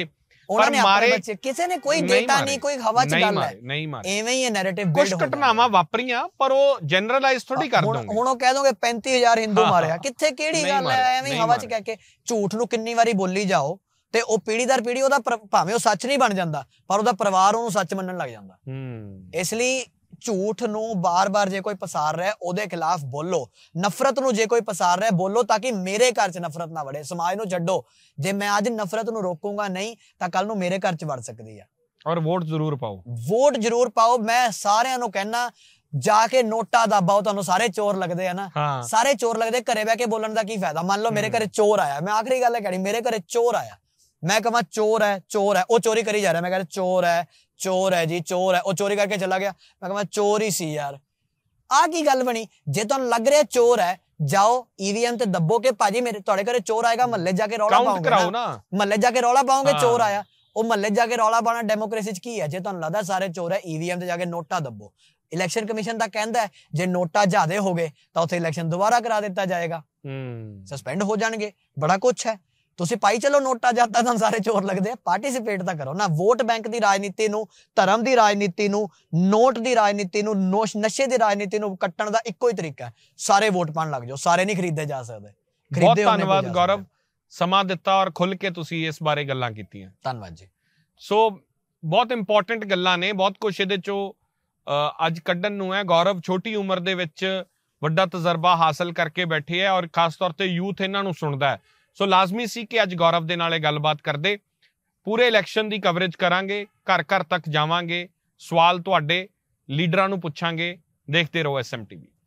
ਉਹਨਾਂ ਨੇ ਆਪਣੇ ਮਾਰੇ ਬੱਚੇ, ਕਿਸੇ ਨੇ ਕੋਈ ਨਹੀਂ ਡੇਟਾ ਮਾਰੇ, ਨਹੀਂ, ਕੋਈ ਹਵਾ 'ਚ ਨਹੀਂ ਗੱਲ ਹੈ, ਮਾਰੇ, ਨਹੀਂ ਮਾਰੇ। ਐਵੇਂ ਹੀ ਇਹ ਨੈਰੇਟਿਵ ਕੁਝ ਘਟਨਾਵਾਂ ਵਾਪਰੀਆਂ ਪਰ ਉਹ ਜਨਰਲਾਈਜ਼ ਥੋੜੀ ਕਰ ਹੁਣ ਦੋਗੇ। ਹੁਣ ਉਹ ਕਹਿ ਦੋਗੇ ਪੈਂਤੀ ਹਜ਼ਾਰ ਹਿੰਦੂ ਹਾਂ, ਮਾਰਿਆ, ਹਾਂ। ਕਿੱਥੇ ਕਿਹੜੀ ਨਹੀਂ ਗੱਲ ਹੈ? ਮਾਰੇ, ਐਵੇਂ ਹੀ ਨਹੀਂ ਹਵਾ 'ਚ ਮਾਰੇ। ਕਹਿ ਕੇ ਝੂਠ ਨੂੰ ਕਿੰਨੀ ਵਾਰੀ ਬੋਲੀ ਜਾਓ ਤੇ ਉਹ ਪੀੜ੍ਹੀ ਦਰ ਪੀੜ੍ਹੀ ਉਹਦਾ ਪਰ- ਭਾਵੇਂ ਉਹ ਸੱਚ ਨਹੀਂ ਬਣ ਜਾਂਦਾ ਪਰ ਉਹਦਾ ਪਰਿਵਾਰ ਉਹਨੂੰ ਸੱਚ ਮੰਨਣ ਲੱਗ ਜਾਂਦਾ। ਹੂੰ ਇਸ ਲਈ ਝੂਠ ਨੂੰ ਬਾਰ-ਬਾਰ ਜੇ ਕੋਈ ਪਸਾਰ ਰਿਹਾ ਉਹਦੇ ਖਿਲਾਫ ਬੋਲੋ, ਨਫ਼ਰਤ ਨੂੰ ਜੇ ਕੋਈ ਪਸਾਰ ਰਿਹਾ ਬੋਲੋ ਤਾਂ ਕਿ ਮੇਰੇ ਘਰ 'ਚ ਨਫ਼ਰਤ ਨਾ ਵੜੇ। ਸਮਾਜ ਨੂੰ ਛੱਡੋ, ਜੇ ਮੈਂ ਅੱਜ ਨਫ਼ਰਤ ਨੂੰ ਰੋਕੂੰਗਾ ਨਹੀਂ ਤਾਂ ਕੱਲ ਨੂੰ ਮੇਰੇ ਘਰ 'ਚ ਵੜ ਸਕਦੀ ਆ। ਔਰ ਵੋਟ ਜ਼ਰੂਰ ਪਾਓ, ਵੋਟ ਜ਼ਰੂਰ ਪਾਓ। ਮੈਂ ਸਾਰਿਆਂ ਨੂੰ ਕਹਿਣਾ ਜਾ ਕੇ ਨੋਟਾ ਦਬਾਓ। ਤੁਹਾਨੂੰ ਸਾਰੇ ਚੋਰ ਲੱਗਦੇ ਆ ਨਾ, ਹਾਂ। ਸਾਰੇ ਚੋਰ ਲੱਗਦੇ, ਘਰੇ ਬਹਿ ਕੇ ਬੋਲਣ ਦਾ ਕੀ ਫਾਇਦਾ? ਮੰਨ ਲਓ ਮੇਰੇ ਘਰੇ ਚੋਰ ਆਇਆ, ਮੈਂ ਆਖਰੀ ਗੱਲ ਇਹ ਕਹਿਣੀ, ਮੇਰੇ ਘਰੇ ਚੋਰ ਆਇਆ, ਮੈਂ ਕਹਾਂ ਚੋਰ ਹੈ ਚੋਰ ਹੈ, ਉਹ ਚੋਰੀ ਕਰੀ ਜਾ ਰਿਹਾ, ਮੈਂ ਕਹਿੰਦਾ ਚੋਰ ਹੈ ਚੋਰ ਹੈ ਜੀ ਚੋਰ ਹੈ, ਉਹ ਚੋਰੀ ਕਰਕੇ ਚਲਾ ਗਿਆ, ਮੈਂ ਕਹਾਂ ਚੋਰ ਹੀ ਸੀ ਯਾਰ। ਆਹ ਕੀ ਗੱਲ ਬਣੀ? ਜੇ ਤੁਹਾਨੂੰ ਲੱਗ ਰਿਹਾ ਚੋਰ ਹੈ ਜਾਓ ਈਵੀਐਮ ਤੇ ਦੱਬੋ ਕਿ ਭਾਜੀ ਮੇਰੇ ਤੁਹਾਡੇ ਘਰੇ ਚੋਰ ਆਏਗਾ, ਮਹੱਲੇ ਜਾ ਕੇ ਰੌਲਾ ਪਾਓਗੇ ਨਾ, ਮਹੱਲੇ ਜਾ ਕੇ ਰੌਲਾ ਪਾਓਗੇ ਚੋਰ ਆਇਆ। ਉਹ ਮਹੱਲੇ ਜਾ ਕੇ ਰੌਲਾ ਪਾਉਣਾ ਡੈਮੋਕ੍ਰੇਸੀ 'ਚ ਕੀ ਹੈ? ਜੇ ਤੁਹਾਨੂੰ ਲੱਗਦਾ ਸਾਰੇ ਚੋਰ ਹੈ ਈਵੀਐਮ ਤੇ ਜਾ ਕੇ ਨੋਟਾ ਦੱਬੋ। ਇਲੈਕਸ਼ਨ ਕਮਿਸ਼ਨ ਤਾਂ ਕਹਿੰਦਾ ਜੇ ਨੋਟਾ ਜ਼ਿਆਦੇ ਹੋ ਗਏ ਤਾਂ ਉੱਥੇ ਇਲੈਕਸ਼ਨ ਦੁਬਾਰਾ ਕਰਾ ਦਿੱਤਾ ਜਾਏਗਾ, ਸਸਪੈਂਡ ਹੋ ਜਾਣਗੇ, ਬੜਾ ਕੁਛ ਹੈ। ਤੁਸੀਂ ਪਾਈ ਚਲੋ ਨੋਟਾ ਜਾਂਦਾ ਤਾਂ ਸਾਰੇ ਚੋਰ ਲੱਗਦੇ ਆ, ਪਾਰਟਿਸਿਪੇਟ ਤਾਂ ਕਰੋ ਨਾ। ਵੋਟ ਬੈਂਕ ਦੀ ਰਾਜਨੀਤੀ ਨੂੰ, ਧਰਮ ਦੀ ਰਾਜਨੀਤੀ ਨੂੰ, ਨੋਟ ਦੀ ਰਾਜਨੀਤੀ ਨੂੰ, ਨਸ਼ੇ ਦੀ ਰਾਜਨੀਤੀ ਨੂੰ ਕੱਟਣ ਦਾ ਇੱਕੋ ਹੀ ਤਰੀਕਾ ਹੈ, ਸਾਰੇ ਵੋਟ ਪਾਉਣ ਲੱਗ ਜਾਓ। ਸਾਰੇ ਨਹੀਂ ਖਰੀਦੇ ਜਾ ਸਕਦੇ। ਬਹੁਤ ਧੰਨਵਾਦ ਗੌਰਵ, ਸਮਾਂ ਦਿੱਤਾ ਔਰ ਖੁੱਲ ਕੇ ਤੁਸੀਂ ਇਸ ਬਾਰੇ ਗੱਲਾਂ ਕੀਤੀਆਂ। ਧੰਨਵਾਦ ਜੀ। ਸੋ ਬਹੁਤ ਇੰਪੋਰਟੈਂਟ ਗੱਲਾਂ ਨੇ, ਬਹੁਤ ਕੁਛ ਇਹਦੇ ਚੋਂ ਅੱਜ ਕੱਢਣ ਨੂੰ ਹੈ। ਗੌਰਵ ਛੋਟੀ ਉਮਰ ਦੇ ਵਿੱਚ ਵੱਡਾ ਤਜਰਬਾ ਹਾਸਲ ਕਰਕੇ ਬੈਠੇ ਹੈ ਔਰ ਖਾਸ ਤੌਰ ਤੇ ਯੂਥ ਇਹਨਾਂ ਨੂੰ ਸੁਣਦਾ ਹੈ। ਸੋ ਲਾਜ਼ਮੀ ਸੀ ਕਿ ਅੱਜ ਗੌਰਵ ਦੇ ਨਾਲ ਇਹ ਗੱਲਬਾਤ ਕਰਦੇ। ਪੂਰੇ ਇਲੈਕਸ਼ਨ ਦੀ ਕਵਰੇਜ ਕਰਾਂਗੇ, ਘਰ ਘਰ ਤੱਕ ਜਾਵਾਂਗੇ, ਸਵਾਲ ਤੁਹਾਡੇ ਲੀਡਰਾਂ ਨੂੰ ਪੁੱਛਾਂਗੇ। ਦੇਖਦੇ ਰਹੋ ਐਸ ਐਮ ਟੀ ਵੀ।